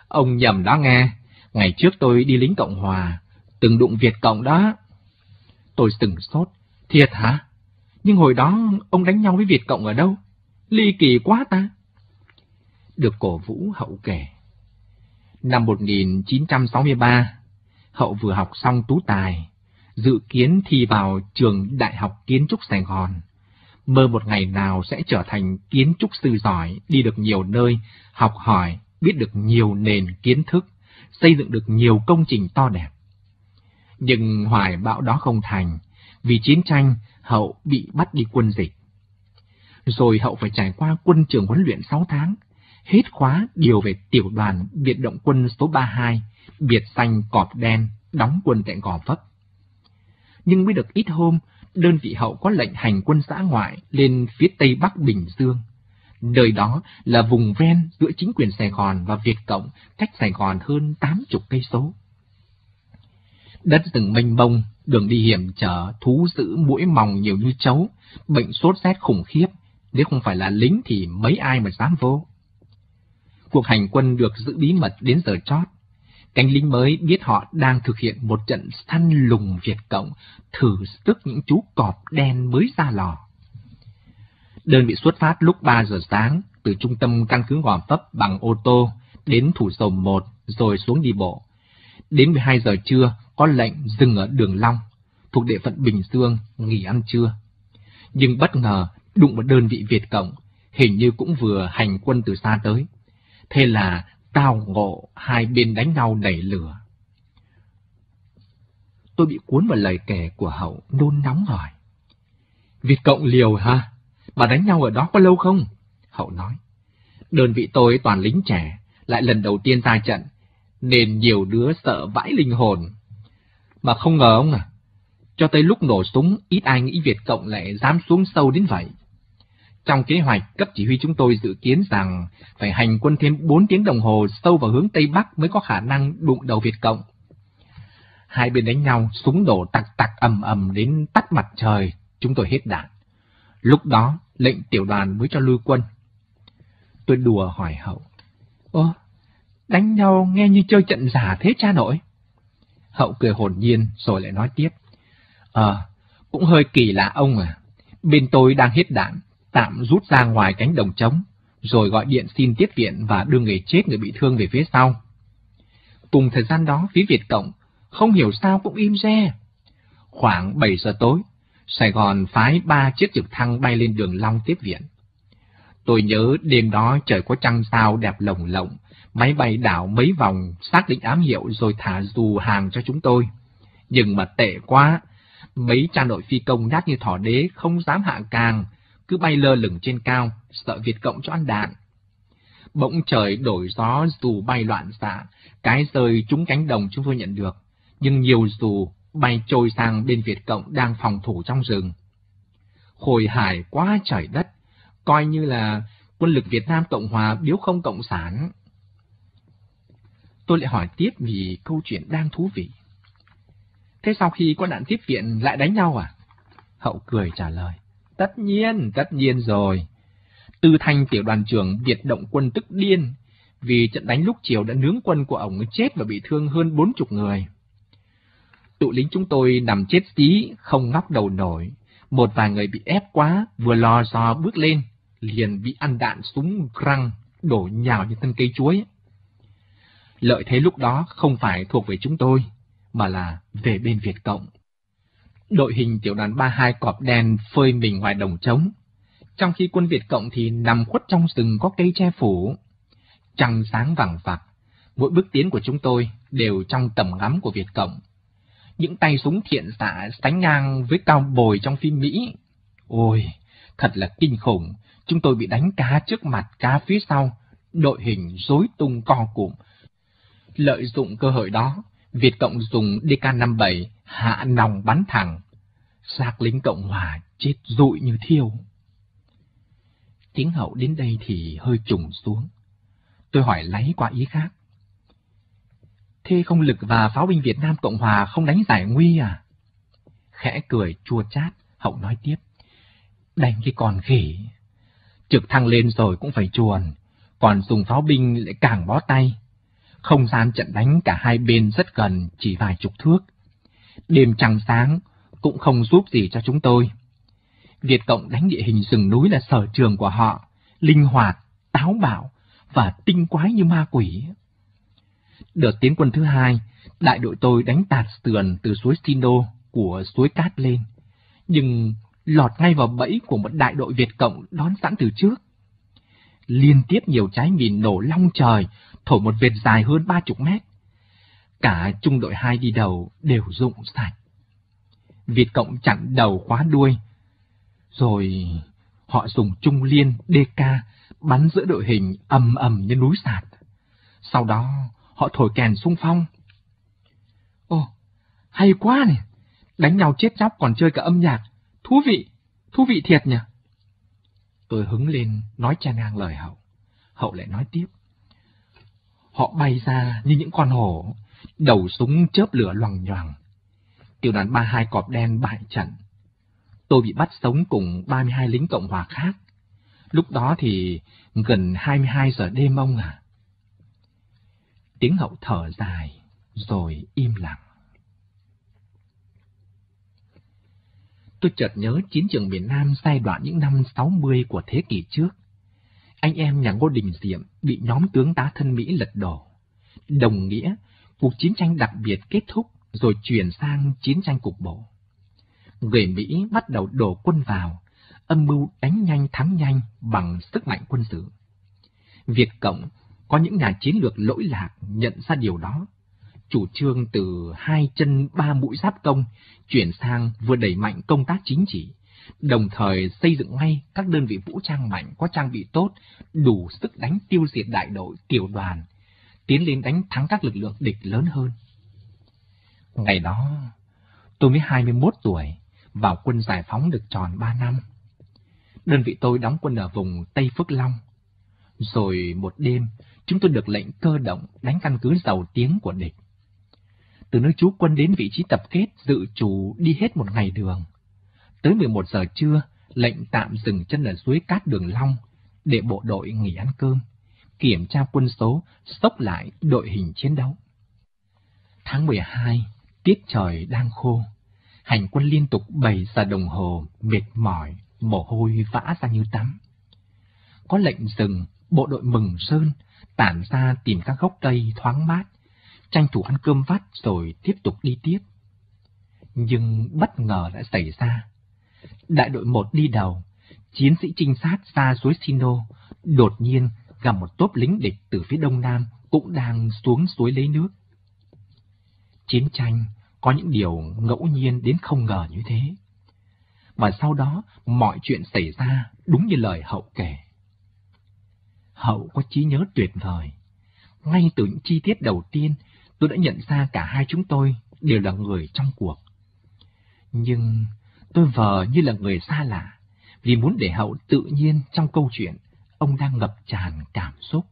Ông nhầm đó nghe, ngày trước tôi đi lính Cộng Hòa, từng đụng Việt Cộng đó. Tôi sửng sốt, thiệt hả? Nhưng hồi đó ông đánh nhau với Việt Cộng ở đâu? Ly kỳ quá ta. Được cổ vũ, Hậu kể. Năm một nghìn chín trăm sáu mươi ba, Hậu vừa học xong tú tài, dự kiến thi vào trường Đại học Kiến trúc Sài Gòn. Mơ một ngày nào sẽ trở thành kiến trúc sư giỏi, đi được nhiều nơi, học hỏi, biết được nhiều nền kiến thức, xây dựng được nhiều công trình to đẹp. Nhưng hoài bão đó không thành, vì chiến tranh, Hậu bị bắt đi quân dịch. Rồi Hậu phải trải qua quân trường huấn luyện sáu tháng, hết khóa điều về tiểu đoàn biệt động quân số ba mươi hai, biệt danh Cọp Đen, đóng quân tại Gò Vấp. Nhưng mới được ít hôm, đơn vị Hậu có lệnh hành quân dã ngoại lên phía tây bắc Bình Dương. Nơi đó là vùng ven giữa chính quyền Sài Gòn và Việt Cộng, cách Sài Gòn hơn tám chục cây số. Đất rừng mênh mông, đường đi hiểm trở, thú dữ muỗi mòng nhiều như trấu, bệnh sốt rét khủng khiếp, nếu không phải là lính thì mấy ai mà dám vô. Cuộc hành quân được giữ bí mật đến giờ chót. Cánh lính mới biết họ đang thực hiện một trận săn lùng Việt Cộng, thử sức những chú cọp đen mới ra lò. Đơn vị xuất phát lúc ba giờ sáng, từ trung tâm căn cứ Gò Vấp bằng ô tô đến Thủ Dầu một, rồi xuống đi bộ. Đến mười hai giờ trưa, có lệnh dừng ở Đường Long, thuộc địa phận Bình Dương, nghỉ ăn trưa. Nhưng bất ngờ đụng một đơn vị Việt Cộng, hình như cũng vừa hành quân từ xa tới. Thế là tao ngộ, hai bên đánh nhau nảy lửa. Tôi bị cuốn vào lời kể của Hậu, nôn nóng hỏi. Việt Cộng liều hả? Bà đánh nhau ở đó có lâu không? Hậu nói. Đơn vị tôi toàn lính trẻ, lại lần đầu tiên ra trận, nên nhiều đứa sợ vãi linh hồn. Mà không ngờ ông à, cho tới lúc nổ súng, ít ai nghĩ Việt Cộng lại dám xuống sâu đến vậy. Trong kế hoạch, cấp chỉ huy chúng tôi dự kiến rằng phải hành quân thêm bốn tiếng đồng hồ sâu vào hướng Tây Bắc mới có khả năng đụng đầu Việt Cộng. Hai bên đánh nhau, súng đổ tặc tặc ầm ầm đến tắt mặt trời, chúng tôi hết đạn. Lúc đó, lệnh tiểu đoàn mới cho lui quân. Tôi đùa hỏi Hậu. Ồ, đánh nhau nghe như chơi trận giả thế cha nội? Hậu cười hồn nhiên rồi lại nói tiếp. Ờ, cũng hơi kỳ lạ ông à. Bên tôi đang hết đạn, tạm rút ra ngoài cánh đồng trống, rồi gọi điện xin tiếp viện và đưa người chết người bị thương về phía sau. Cùng thời gian đó, phía Việt Cộng không hiểu sao cũng im re. Khoảng bảy giờ tối, Sài Gòn phái ba chiếc trực thăng bay lên Đường Long tiếp viện. Tôi nhớ đêm đó trời có trăng sao đẹp lồng lộng, máy bay đảo mấy vòng xác định ám hiệu rồi thả dù hàng cho chúng tôi. Nhưng mà tệ quá, mấy cha nội phi công nhát như thỏ đế không dám hạ càng, cứ bay lơ lửng trên cao, sợ Việt Cộng cho ăn đạn. Bỗng trời đổi gió, dù bay loạn xạ, cái rơi trúng cánh đồng chúng tôi nhận được, nhưng nhiều dù bay trôi sang bên Việt Cộng đang phòng thủ trong rừng. Khôi hài quá trời đất, coi như là quân lực Việt Nam Cộng Hòa biếu không cộng sản. Tôi lại hỏi tiếp vì câu chuyện đang thú vị. Thế sau khi có đạn tiếp viện lại đánh nhau à? Hậu cười trả lời. Tất nhiên, tất nhiên rồi. Tư Thanh tiểu đoàn trưởng Việt động quân tức điên, vì trận đánh lúc chiều đã nướng quân của ổng chết và bị thương hơn bốn chục người. Tụi lính chúng tôi nằm chết xí, không ngóc đầu nổi. Một vài người bị ép quá, vừa lo do bước lên, liền bị ăn đạn súng răng, đổ nhào như thân cây chuối. Lợi thế lúc đó không phải thuộc về chúng tôi, mà là về bên Việt Cộng. Đội hình tiểu đoàn ba mươi hai Cọp Đen phơi mình ngoài đồng trống, trong khi quân Việt Cộng thì nằm khuất trong rừng có cây che phủ. Trăng sáng vằng vặc, mỗi bước tiến của chúng tôi đều trong tầm ngắm của Việt Cộng. Những tay súng thiện xạ sánh ngang với cao bồi trong phim Mỹ. Ôi, thật là kinh khủng, chúng tôi bị đánh cá trước mặt, cá phía sau, đội hình rối tung co cụm. Lợi dụng cơ hội đó, Việt Cộng dùng D K năm mươi bảy hạ nòng bắn thẳng. Xác lính Cộng Hòa chết rụi như thiêu. Tiếng Hậu đến đây thì hơi trùng xuống. Tôi hỏi láy qua ý khác. Thế không lực và pháo binh Việt Nam Cộng Hòa không đánh giải nguy à? Khẽ cười chua chát, Hậu nói tiếp. Đánh cái con khỉ. Trực thăng lên rồi cũng phải chuồn, còn dùng pháo binh lại càng bó tay. Không gian trận đánh cả hai bên rất gần, chỉ vài chục thước. Đêm trăng sáng cũng không giúp gì cho chúng tôi. Việt Cộng đánh địa hình rừng núi là sở trường của họ, linh hoạt, táo bạo và tinh quái như ma quỷ. Đợt tiến quân thứ hai, đại đội tôi đánh tạt sườn từ suối Sino của suối Cát lên, nhưng lọt ngay vào bẫy của một đại đội Việt Cộng đón sẵn từ trước. Liên tiếp nhiều trái mìn nổ long trời, thổi một vệt dài hơn ba chục mét. Cả trung đội hai đi đầu đều rụng sạch. Việt Cộng chặn đầu khóa đuôi, rồi họ dùng trung liên đê ca bắn giữa đội hình ầm ầm như núi sạt. Sau đó họ thổi kèn xung phong. Ồ, hay quá này, đánh nhau chết chóc còn chơi cả âm nhạc, thú vị, thú vị thiệt nhỉ. Tôi hứng lên nói chen ngang lời Hậu. Hậu lại nói tiếp. Họ bay ra như những con hổ, đầu súng chớp lửa loằng nhoằng. Tiểu đoàn ba mươi hai Cọp Đen bại trận. Tôi bị bắt sống cùng ba mươi hai lính Cộng Hòa khác. Lúc đó thì gần hai mươi hai giờ đêm ông à. Tiếng Hậu thở dài, rồi im lặng. Tôi chợt nhớ chiến trường miền Nam giai đoạn những năm sáu mươi của thế kỷ trước. Anh em nhà Ngô Đình Diệm bị nhóm tướng tá thân Mỹ lật đổ. Đồng nghĩa, cuộc chiến tranh đặc biệt kết thúc rồi chuyển sang chiến tranh cục bộ. Người Mỹ bắt đầu đổ quân vào, âm mưu đánh nhanh thắng nhanh bằng sức mạnh quân sự. Việt Cộng có những nhà chiến lược lỗi lạc nhận ra điều đó, chủ trương từ hai chân ba mũi giáp công chuyển sang vừa đẩy mạnh công tác chính trị, đồng thời xây dựng ngay các đơn vị vũ trang mạnh có trang bị tốt, đủ sức đánh tiêu diệt đại đội, tiểu đoàn, tiến lên đánh thắng các lực lượng địch lớn hơn. Ngày đó, tôi mới hai mươi mốt tuổi, vào quân giải phóng được tròn ba năm. Đơn vị tôi đóng quân ở vùng Tây Phước Long. Rồi một đêm, chúng tôi được lệnh cơ động đánh căn cứ Dầu Tiếng của địch. Từ nơi trú quân đến vị trí tập kết dự trù đi hết một ngày đường. Tới mười một giờ trưa, lệnh tạm dừng chân ở suối Cát Đường Long để bộ đội nghỉ ăn cơm, kiểm tra quân số, xốc lại đội hình chiến đấu. Tháng mười hai, tiết trời đang khô, hành quân liên tục bảy giờ đồng hồ, mệt mỏi, mồ hôi vã ra như tắm. Có lệnh dừng, bộ đội mừng rơn, tản ra tìm các gốc cây thoáng mát, tranh thủ ăn cơm vắt rồi tiếp tục đi tiếp. Nhưng bất ngờ đã xảy ra. Đại đội một đi đầu, chiến sĩ trinh sát ra suối Sino, đột nhiên gặp một tốp lính địch từ phía đông nam cũng đang xuống suối lấy nước. Chiến tranh có những điều ngẫu nhiên đến không ngờ như thế. Và sau đó mọi chuyện xảy ra đúng như lời Hậu kể. Hậu có trí nhớ tuyệt vời. Ngay từ những chi tiết đầu tiên, tôi đã nhận ra cả hai chúng tôi đều là người trong cuộc. Nhưng tôi vờ như là người xa lạ, vì muốn để Hậu tự nhiên trong câu chuyện, ông đang ngập tràn cảm xúc.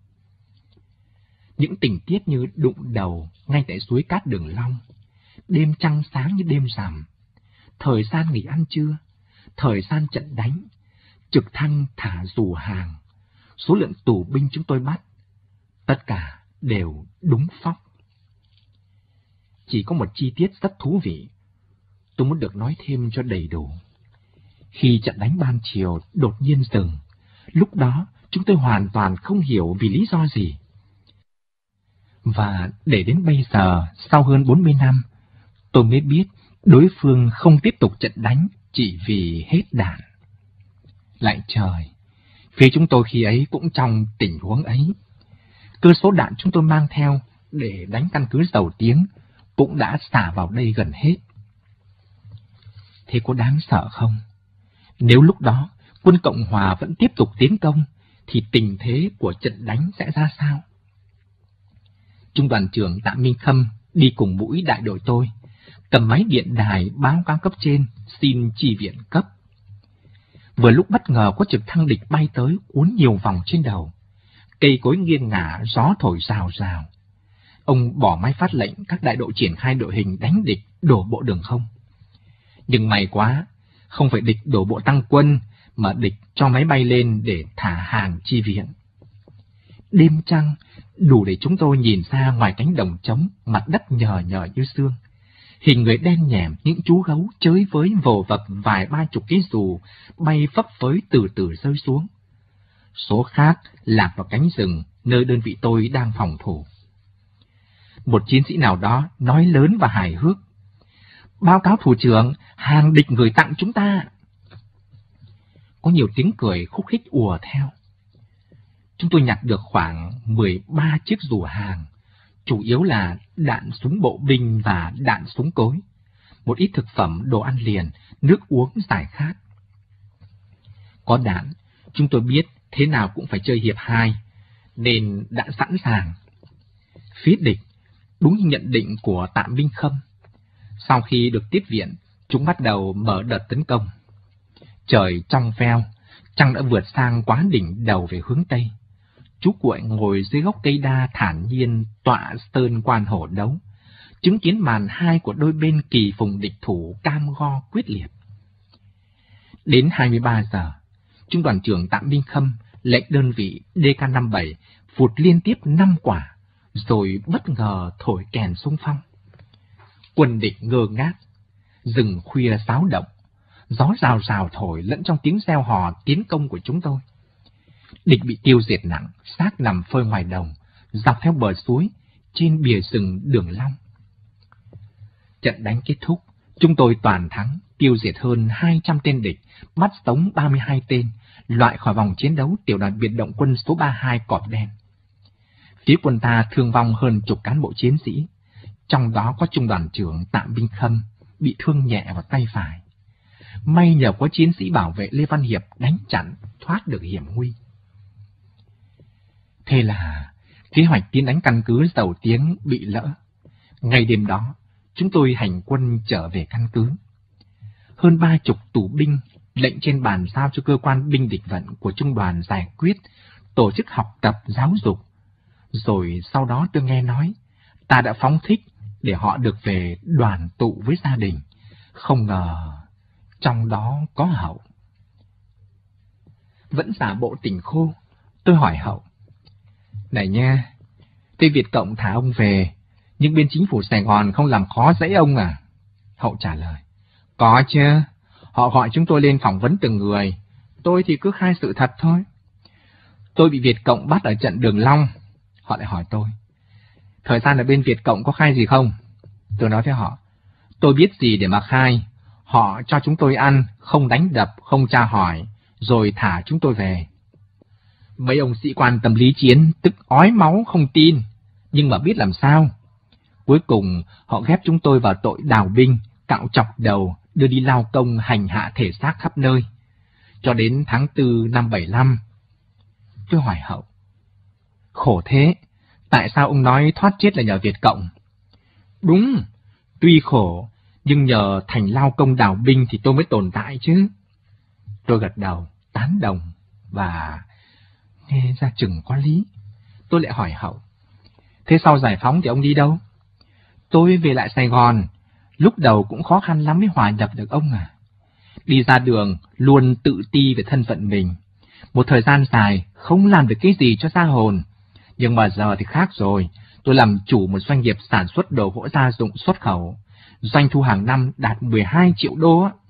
Những tình tiết như đụng đầu ngay tại suối Cát Đường Long, đêm trăng sáng như đêm rằm, thời gian nghỉ ăn trưa, thời gian trận đánh, trực thăng thả dù hàng, số lượng tù binh chúng tôi bắt, tất cả đều đúng phóc. Chỉ có một chi tiết rất thú vị, tôi muốn được nói thêm cho đầy đủ. Khi trận đánh ban chiều đột nhiên dừng, lúc đó chúng tôi hoàn toàn không hiểu vì lý do gì. Và để đến bây giờ, sau hơn bốn mươi năm, tôi mới biết đối phương không tiếp tục trận đánh chỉ vì hết đạn. Lại trời, phía chúng tôi khi ấy cũng trong tình huống ấy. Cơ số đạn chúng tôi mang theo để đánh căn cứ Dầu Tiếng cũng đã xả vào đây gần hết. Thế có đáng sợ không? Nếu lúc đó quân Cộng Hòa vẫn tiếp tục tiến công, thì tình thế của trận đánh sẽ ra sao? Trung đoàn trưởng Tạ Minh Khâm đi cùng mũi đại đội tôi, cầm máy điện đài báo cáo cấp trên xin chi viện cấp. Vừa lúc bất ngờ có trực thăng địch bay tới uốn nhiều vòng trên đầu, cây cối nghiêng ngả, gió thổi rào rào. Ông bỏ máy phát lệnh các đại đội triển khai đội hình đánh địch đổ bộ đường không. Nhưng may quá, không phải địch đổ bộ tăng quân, mà địch cho máy bay lên để thả hàng chi viện. Đêm trăng, đủ để chúng tôi nhìn ra ngoài cánh đồng trống, mặt đất nhờ nhờ như sương. Hình người đen nhèm, những chú gấu chơi với vồ vập vài ba chục cái dù bay phấp phới từ từ rơi xuống. Số khác lạc vào cánh rừng nơi đơn vị tôi đang phòng thủ. Một chiến sĩ nào đó nói lớn và hài hước: "Báo cáo thủ trưởng, hàng địch gửi tặng chúng ta." Có nhiều tiếng cười khúc khích ùa theo. Chúng tôi nhặt được khoảng mười ba chiếc dù hàng, chủ yếu là đạn súng bộ binh và đạn súng cối, một ít thực phẩm, đồ ăn liền, nước uống giải khát. Có đạn, chúng tôi biết thế nào cũng phải chơi hiệp hai, nên đã sẵn sàng. Phía địch, đúng như nhận định của Tạ Minh Khâm, sau khi được tiếp viện, chúng bắt đầu mở đợt tấn công. Trời trong veo, trăng đã vượt sang quá đỉnh đầu về hướng Tây. Chú Cuội ngồi dưới gốc cây đa thản nhiên tọa sơn quan hổ đấu, chứng kiến màn hai của đôi bên kỳ phùng địch thủ cam go quyết liệt. Đến hai mươi ba giờ, Trung đoàn trưởng Tạ Minh Khâm lệnh đơn vị D K năm mươi bảy phụt liên tiếp năm quả, rồi bất ngờ thổi kèn xung phong. Quân địch ngơ ngác, rừng khuya xáo động, gió rào rào thổi lẫn trong tiếng reo hò tiến công của chúng tôi. Địch bị tiêu diệt nặng, xác nằm phơi ngoài đồng, dọc theo bờ suối, trên bìa rừng Đường Long. Trận đánh kết thúc, chúng tôi toàn thắng, tiêu diệt hơn hai trăm tên địch, bắt sống ba mươi hai tên, loại khỏi vòng chiến đấu tiểu đoàn biệt động quân số ba mươi hai Cọp Đen. Phía quân ta thương vong hơn chục cán bộ chiến sĩ, trong đó có trung đoàn trưởng Tạ Minh Khâm bị thương nhẹ vào tay phải. May nhờ có chiến sĩ bảo vệ Lê Văn Hiệp đánh chặn, thoát được hiểm nguy. Thế là kế hoạch tiến đánh căn cứ Dầu Tiếng bị lỡ. Ngày đêm đó, chúng tôi hành quân trở về căn cứ. Hơn ba chục tù binh, lệnh trên bàn giao cho cơ quan binh địch vận của trung đoàn giải quyết, tổ chức học tập giáo dục. Rồi sau đó tôi nghe nói, ta đã phóng thích để họ được về đoàn tụ với gia đình. Không ngờ, trong đó có Hậu. Vẫn giả bộ tỉnh khô, tôi hỏi Hậu: "Này nha, thế Việt Cộng thả ông về, nhưng bên chính phủ Sài Gòn không làm khó dễ ông à?" Hậu trả lời: "Có chứ, họ gọi chúng tôi lên phỏng vấn từng người, tôi thì cứ khai sự thật thôi. Tôi bị Việt Cộng bắt ở trận Đường Long." Họ lại hỏi tôi: "Thời gian ở bên Việt Cộng có khai gì không?" Tôi nói với họ: "Tôi biết gì để mà khai, họ cho chúng tôi ăn, không đánh đập, không tra hỏi, rồi thả chúng tôi về." Mấy ông sĩ quan tâm lý chiến tức ói máu không tin, nhưng mà biết làm sao. Cuối cùng họ ghép chúng tôi vào tội đào binh, cạo chọc đầu, đưa đi lao công hành hạ thể xác khắp nơi. Cho đến tháng tư năm bảy lăm, tôi hỏi Hậu: "Khổ thế, tại sao ông nói thoát chết là nhờ Việt Cộng?" "Đúng, tuy khổ, nhưng nhờ thành lao công đào binh thì tôi mới tồn tại chứ." Tôi gật đầu, tán đồng, và nghe ra chừng có lý. Tôi lại hỏi Hậu: "Thế sau giải phóng thì ông đi đâu?" "Tôi về lại Sài Gòn, lúc đầu cũng khó khăn lắm mới hòa nhập được ông à. Đi ra đường luôn tự ti về thân phận mình, một thời gian dài không làm được cái gì cho ra hồn. Nhưng mà giờ thì khác rồi, tôi làm chủ một doanh nghiệp sản xuất đồ gỗ gia dụng xuất khẩu, doanh thu hàng năm đạt mười hai triệu đô á."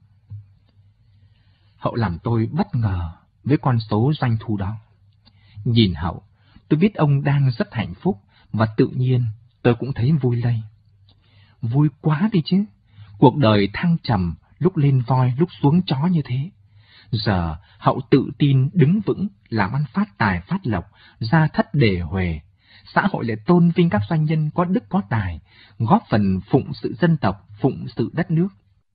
Hậu làm tôi bất ngờ với con số doanh thu đó. Nhìn Hậu, tôi biết ông đang rất hạnh phúc, và tự nhiên tôi cũng thấy vui lây. Vui quá đi chứ, cuộc đời thăng trầm, lúc lên voi, lúc xuống chó như thế. Giờ Hậu tự tin đứng vững, làm ăn phát tài phát lộc, gia thất đề huề. Xã hội lại tôn vinh các doanh nhân có đức có tài, góp phần phụng sự dân tộc, phụng sự đất nước.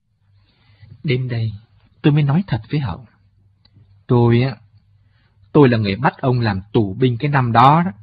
Đến đây, tôi mới nói thật với Hậu: Tôi á, tôi là người bắt ông làm tù binh cái năm đó đó.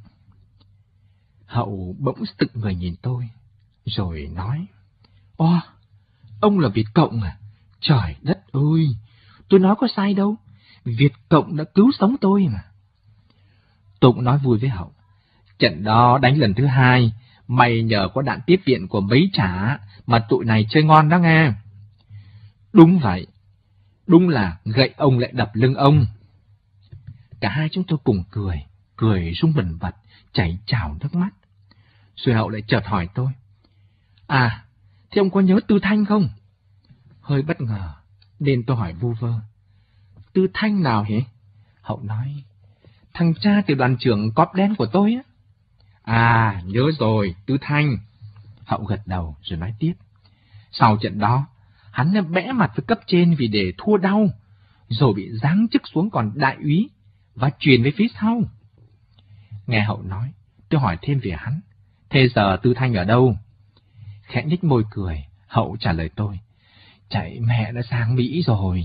Hậu bỗng sực người nhìn tôi, rồi nói: "Ô, ông là Việt Cộng à? Trời đất ơi, tôi nói có sai đâu, Việt Cộng đã cứu sống tôi mà." Tôi cũng nói vui với Hậu: "Trận đó đánh lần thứ hai, mày nhờ có đạn tiếp viện của mấy trả mà tụi này chơi ngon đó nghe." "Đúng vậy, đúng là gậy ông lại đập lưng ông." Cả hai chúng tôi cùng cười, cười rung bần bật, chảy trào nước mắt. Rồi Hậu lại chợt hỏi tôi: À, thế ông có nhớ Tư Thanh không? Hơi bất ngờ, nên tôi hỏi vu vơ: Tư Thanh nào hả? Hậu nói: Thằng cha tiểu đoàn trưởng cóp đen của tôi á. À, nhớ rồi, Tư Thanh. Hậu gật đầu rồi nói tiếp: Sau trận đó, hắn đã bẽ mặt với cấp trên vì để thua đau, rồi bị giáng chức xuống còn đại úy và truyền với phía sau. Nghe Hậu nói, tôi hỏi thêm về hắn: Thế giờ Tư Thanh ở đâu? Khẽ nhếch môi cười, Hậu trả lời tôi: Chạy mẹ đã sang Mỹ rồi.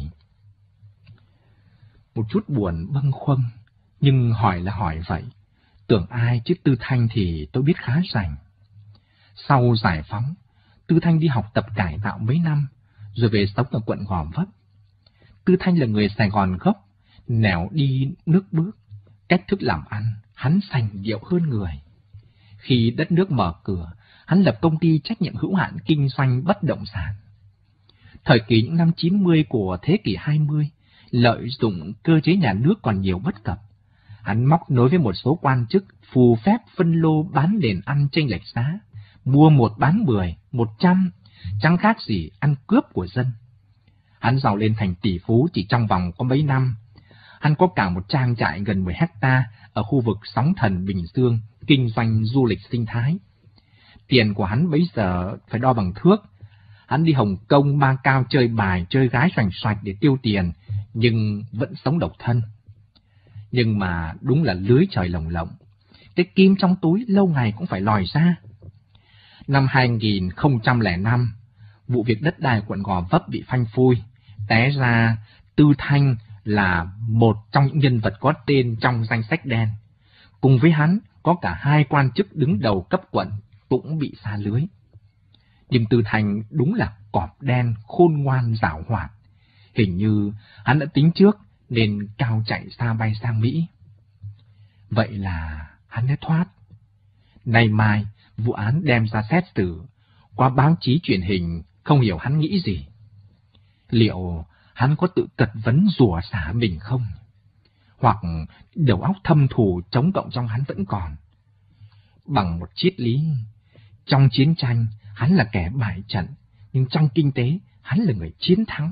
Một chút buồn bâng khuâng, nhưng hỏi là hỏi vậy. Tưởng ai chứ Tư Thanh thì tôi biết khá rành. Sau giải phóng, Tư Thanh đi học tập cải tạo mấy năm, rồi về sống ở quận Gò Vấp. Tư Thanh là người Sài Gòn gốc, nẻo đi nước bước, cách thức làm ăn, hắn sành điệu hơn người. Khi đất nước mở cửa, hắn lập công ty trách nhiệm hữu hạn kinh doanh bất động sản. Thời kỳ những năm chín mươi của thế kỷ hai mươi, lợi dụng cơ chế nhà nước còn nhiều bất cập. Hắn móc nối với một số quan chức phù phép phân lô bán đền ăn chênh lệch giá, mua một bán mười, một trăm, chẳng khác gì ăn cướp của dân. Hắn giàu lên thành tỷ phú chỉ trong vòng có mấy năm. Hắn có cả một trang trại gần mười hecta ở khu vực Sóng Thần, Bình Dương, kinh doanh du lịch sinh thái. Tiền của hắn bấy giờ phải đo bằng thước. Hắn đi Hồng Kông, Macau chơi bài, chơi gái xoành xoạch để tiêu tiền, nhưng vẫn sống độc thân. Nhưng mà đúng là lưới trời lồng lộng, cái kim trong túi lâu ngày cũng phải lòi ra. Năm hai nghìn không trăm lẻ năm, vụ việc đất đai quận Gò Vấp bị phanh phui, té ra Tư Thanh là một trong những nhân vật có tên trong danh sách đen. Cùng với hắn, có cả hai quan chức đứng đầu cấp quận cũng bị sa lưới. Nhưng Tư Thanh đúng là cọp đen khôn ngoan giảo hoạt. Hình như hắn đã tính trước nên cao chạy xa bay sang Mỹ. Vậy là hắn đã thoát. Nay mai, vụ án đem ra xét xử, qua báo chí truyền hình không hiểu hắn nghĩ gì. Liệu hắn có tự cật vấn rủa xả mình không? Hoặc đầu óc thâm thù chống cộng trong hắn vẫn còn? Bằng một triết lý, trong chiến tranh hắn là kẻ bại trận, nhưng trong kinh tế hắn là người chiến thắng.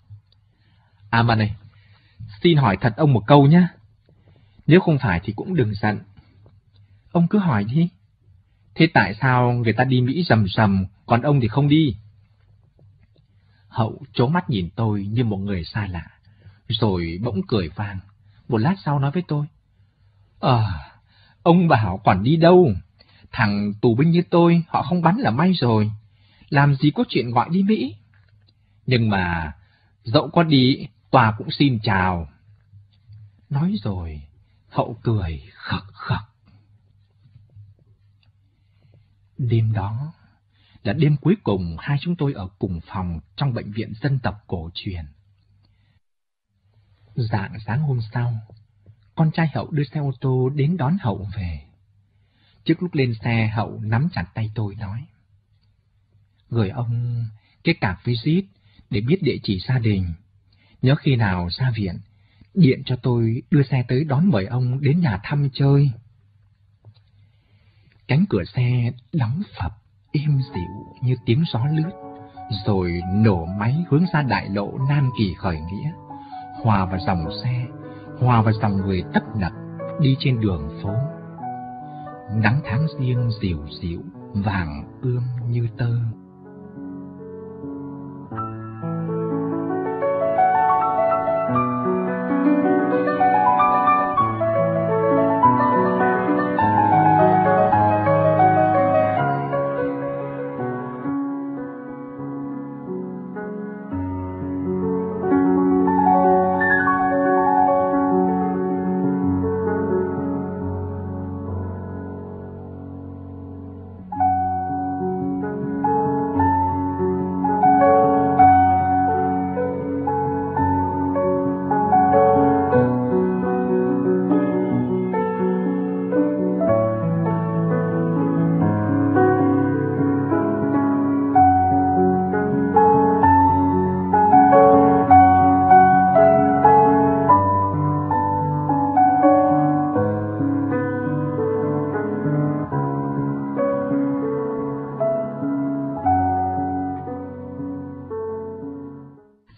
À mà này, xin hỏi thật ông một câu nhé. Nếu không phải thì cũng đừng giận. Ông cứ hỏi đi. Thế tại sao người ta đi Mỹ rầm rầm, còn ông thì không đi? Hậu trố mắt nhìn tôi như một người xa lạ, rồi bỗng cười vang. Một lát sau nói với tôi: Ờ, ông bảo còn đi đâu? Thằng tù binh như tôi, họ không bắn là may rồi. Làm gì có chuyện gọi đi Mỹ. Nhưng mà, dẫu có đi, tòa cũng xin chào. Nói rồi, Hậu cười khặc khặc. Đêm đó là đêm cuối cùng hai chúng tôi ở cùng phòng trong bệnh viện dân tộc cổ truyền. Rạng sáng hôm sau, con trai Hậu đưa xe ô tô đến đón Hậu về. Trước lúc lên xe, Hậu nắm chặt tay tôi nói: Gửi ông cái cạc visit để biết địa chỉ gia đình. Nhớ khi nào ra viện, điện cho tôi đưa xe tới đón mời ông đến nhà thăm chơi. Cánh cửa xe đóng phập, êm dịu như tiếng gió lướt, rồi nổ máy hướng ra đại lộ Nam Kỳ khởi nghĩa, hòa vào dòng xe, hòa vào dòng người tấp nập đi trên đường phố. Nắng tháng riêng dịu dịu, vàng ươm như tơ.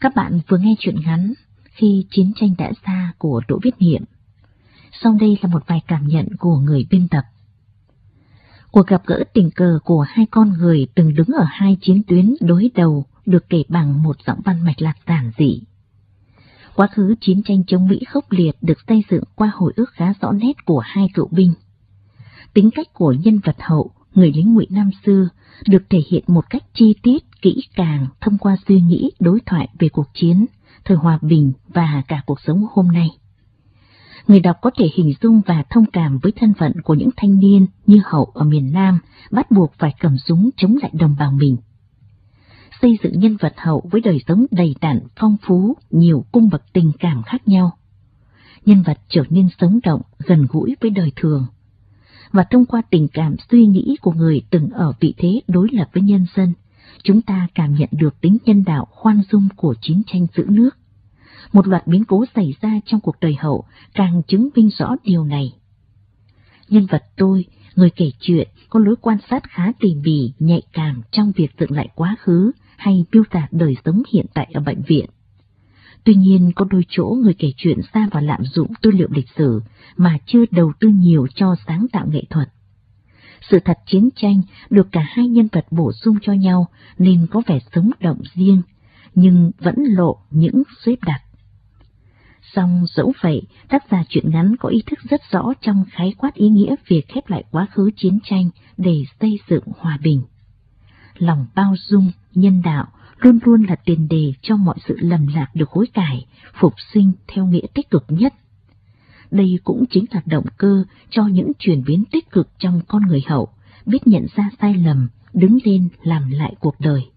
Các bạn vừa nghe truyện ngắn Khi chiến tranh đã xa của Đỗ Viết Nghiệm. Sau đây là một vài cảm nhận của người biên tập. Cuộc gặp gỡ tình cờ của hai con người từng đứng ở hai chiến tuyến đối đầu được kể bằng một giọng văn mạch lạc giản dị. Quá khứ chiến tranh chống Mỹ khốc liệt được xây dựng qua hồi ức khá rõ nét của hai cựu binh. Tính cách của nhân vật Hậu, người lính Ngụy năm xưa, được thể hiện một cách chi tiết, kỹ càng thông qua suy nghĩ, đối thoại về cuộc chiến, thời hòa bình và cả cuộc sống hôm nay. Người đọc có thể hình dung và thông cảm với thân phận của những thanh niên như Hậu ở miền Nam bắt buộc phải cầm súng chống lại đồng bào mình. Xây dựng nhân vật Hậu với đời sống đầy đặn, phong phú, nhiều cung bậc tình cảm khác nhau. Nhân vật trở nên sống động, gần gũi với đời thường. Và thông qua tình cảm suy nghĩ của người từng ở vị thế đối lập với nhân dân, chúng ta cảm nhận được tính nhân đạo khoan dung của chiến tranh giữ nước. Một loạt biến cố xảy ra trong cuộc đời Hậu càng chứng minh rõ điều này. Nhân vật tôi, người kể chuyện, có lối quan sát khá tỉ mỉ, nhạy cảm trong việc dựng lại quá khứ hay miêu tả đời sống hiện tại ở bệnh viện. Tuy nhiên, có đôi chỗ người kể chuyện xa vào lạm dụng tư liệu lịch sử mà chưa đầu tư nhiều cho sáng tạo nghệ thuật. Sự thật chiến tranh được cả hai nhân vật bổ sung cho nhau nên có vẻ sống động riêng, nhưng vẫn lộ những xếp đặt. Song dẫu vậy, tác giả truyện ngắn có ý thức rất rõ trong khái quát ý nghĩa việc khép lại quá khứ chiến tranh để xây dựng hòa bình. Lòng bao dung, nhân đạo luôn luôn là tiền đề cho mọi sự lầm lạc được hối cải, phục sinh theo nghĩa tích cực nhất. Đây cũng chính là động cơ cho những chuyển biến tích cực trong con người Hậu, biết nhận ra sai lầm, đứng lên làm lại cuộc đời.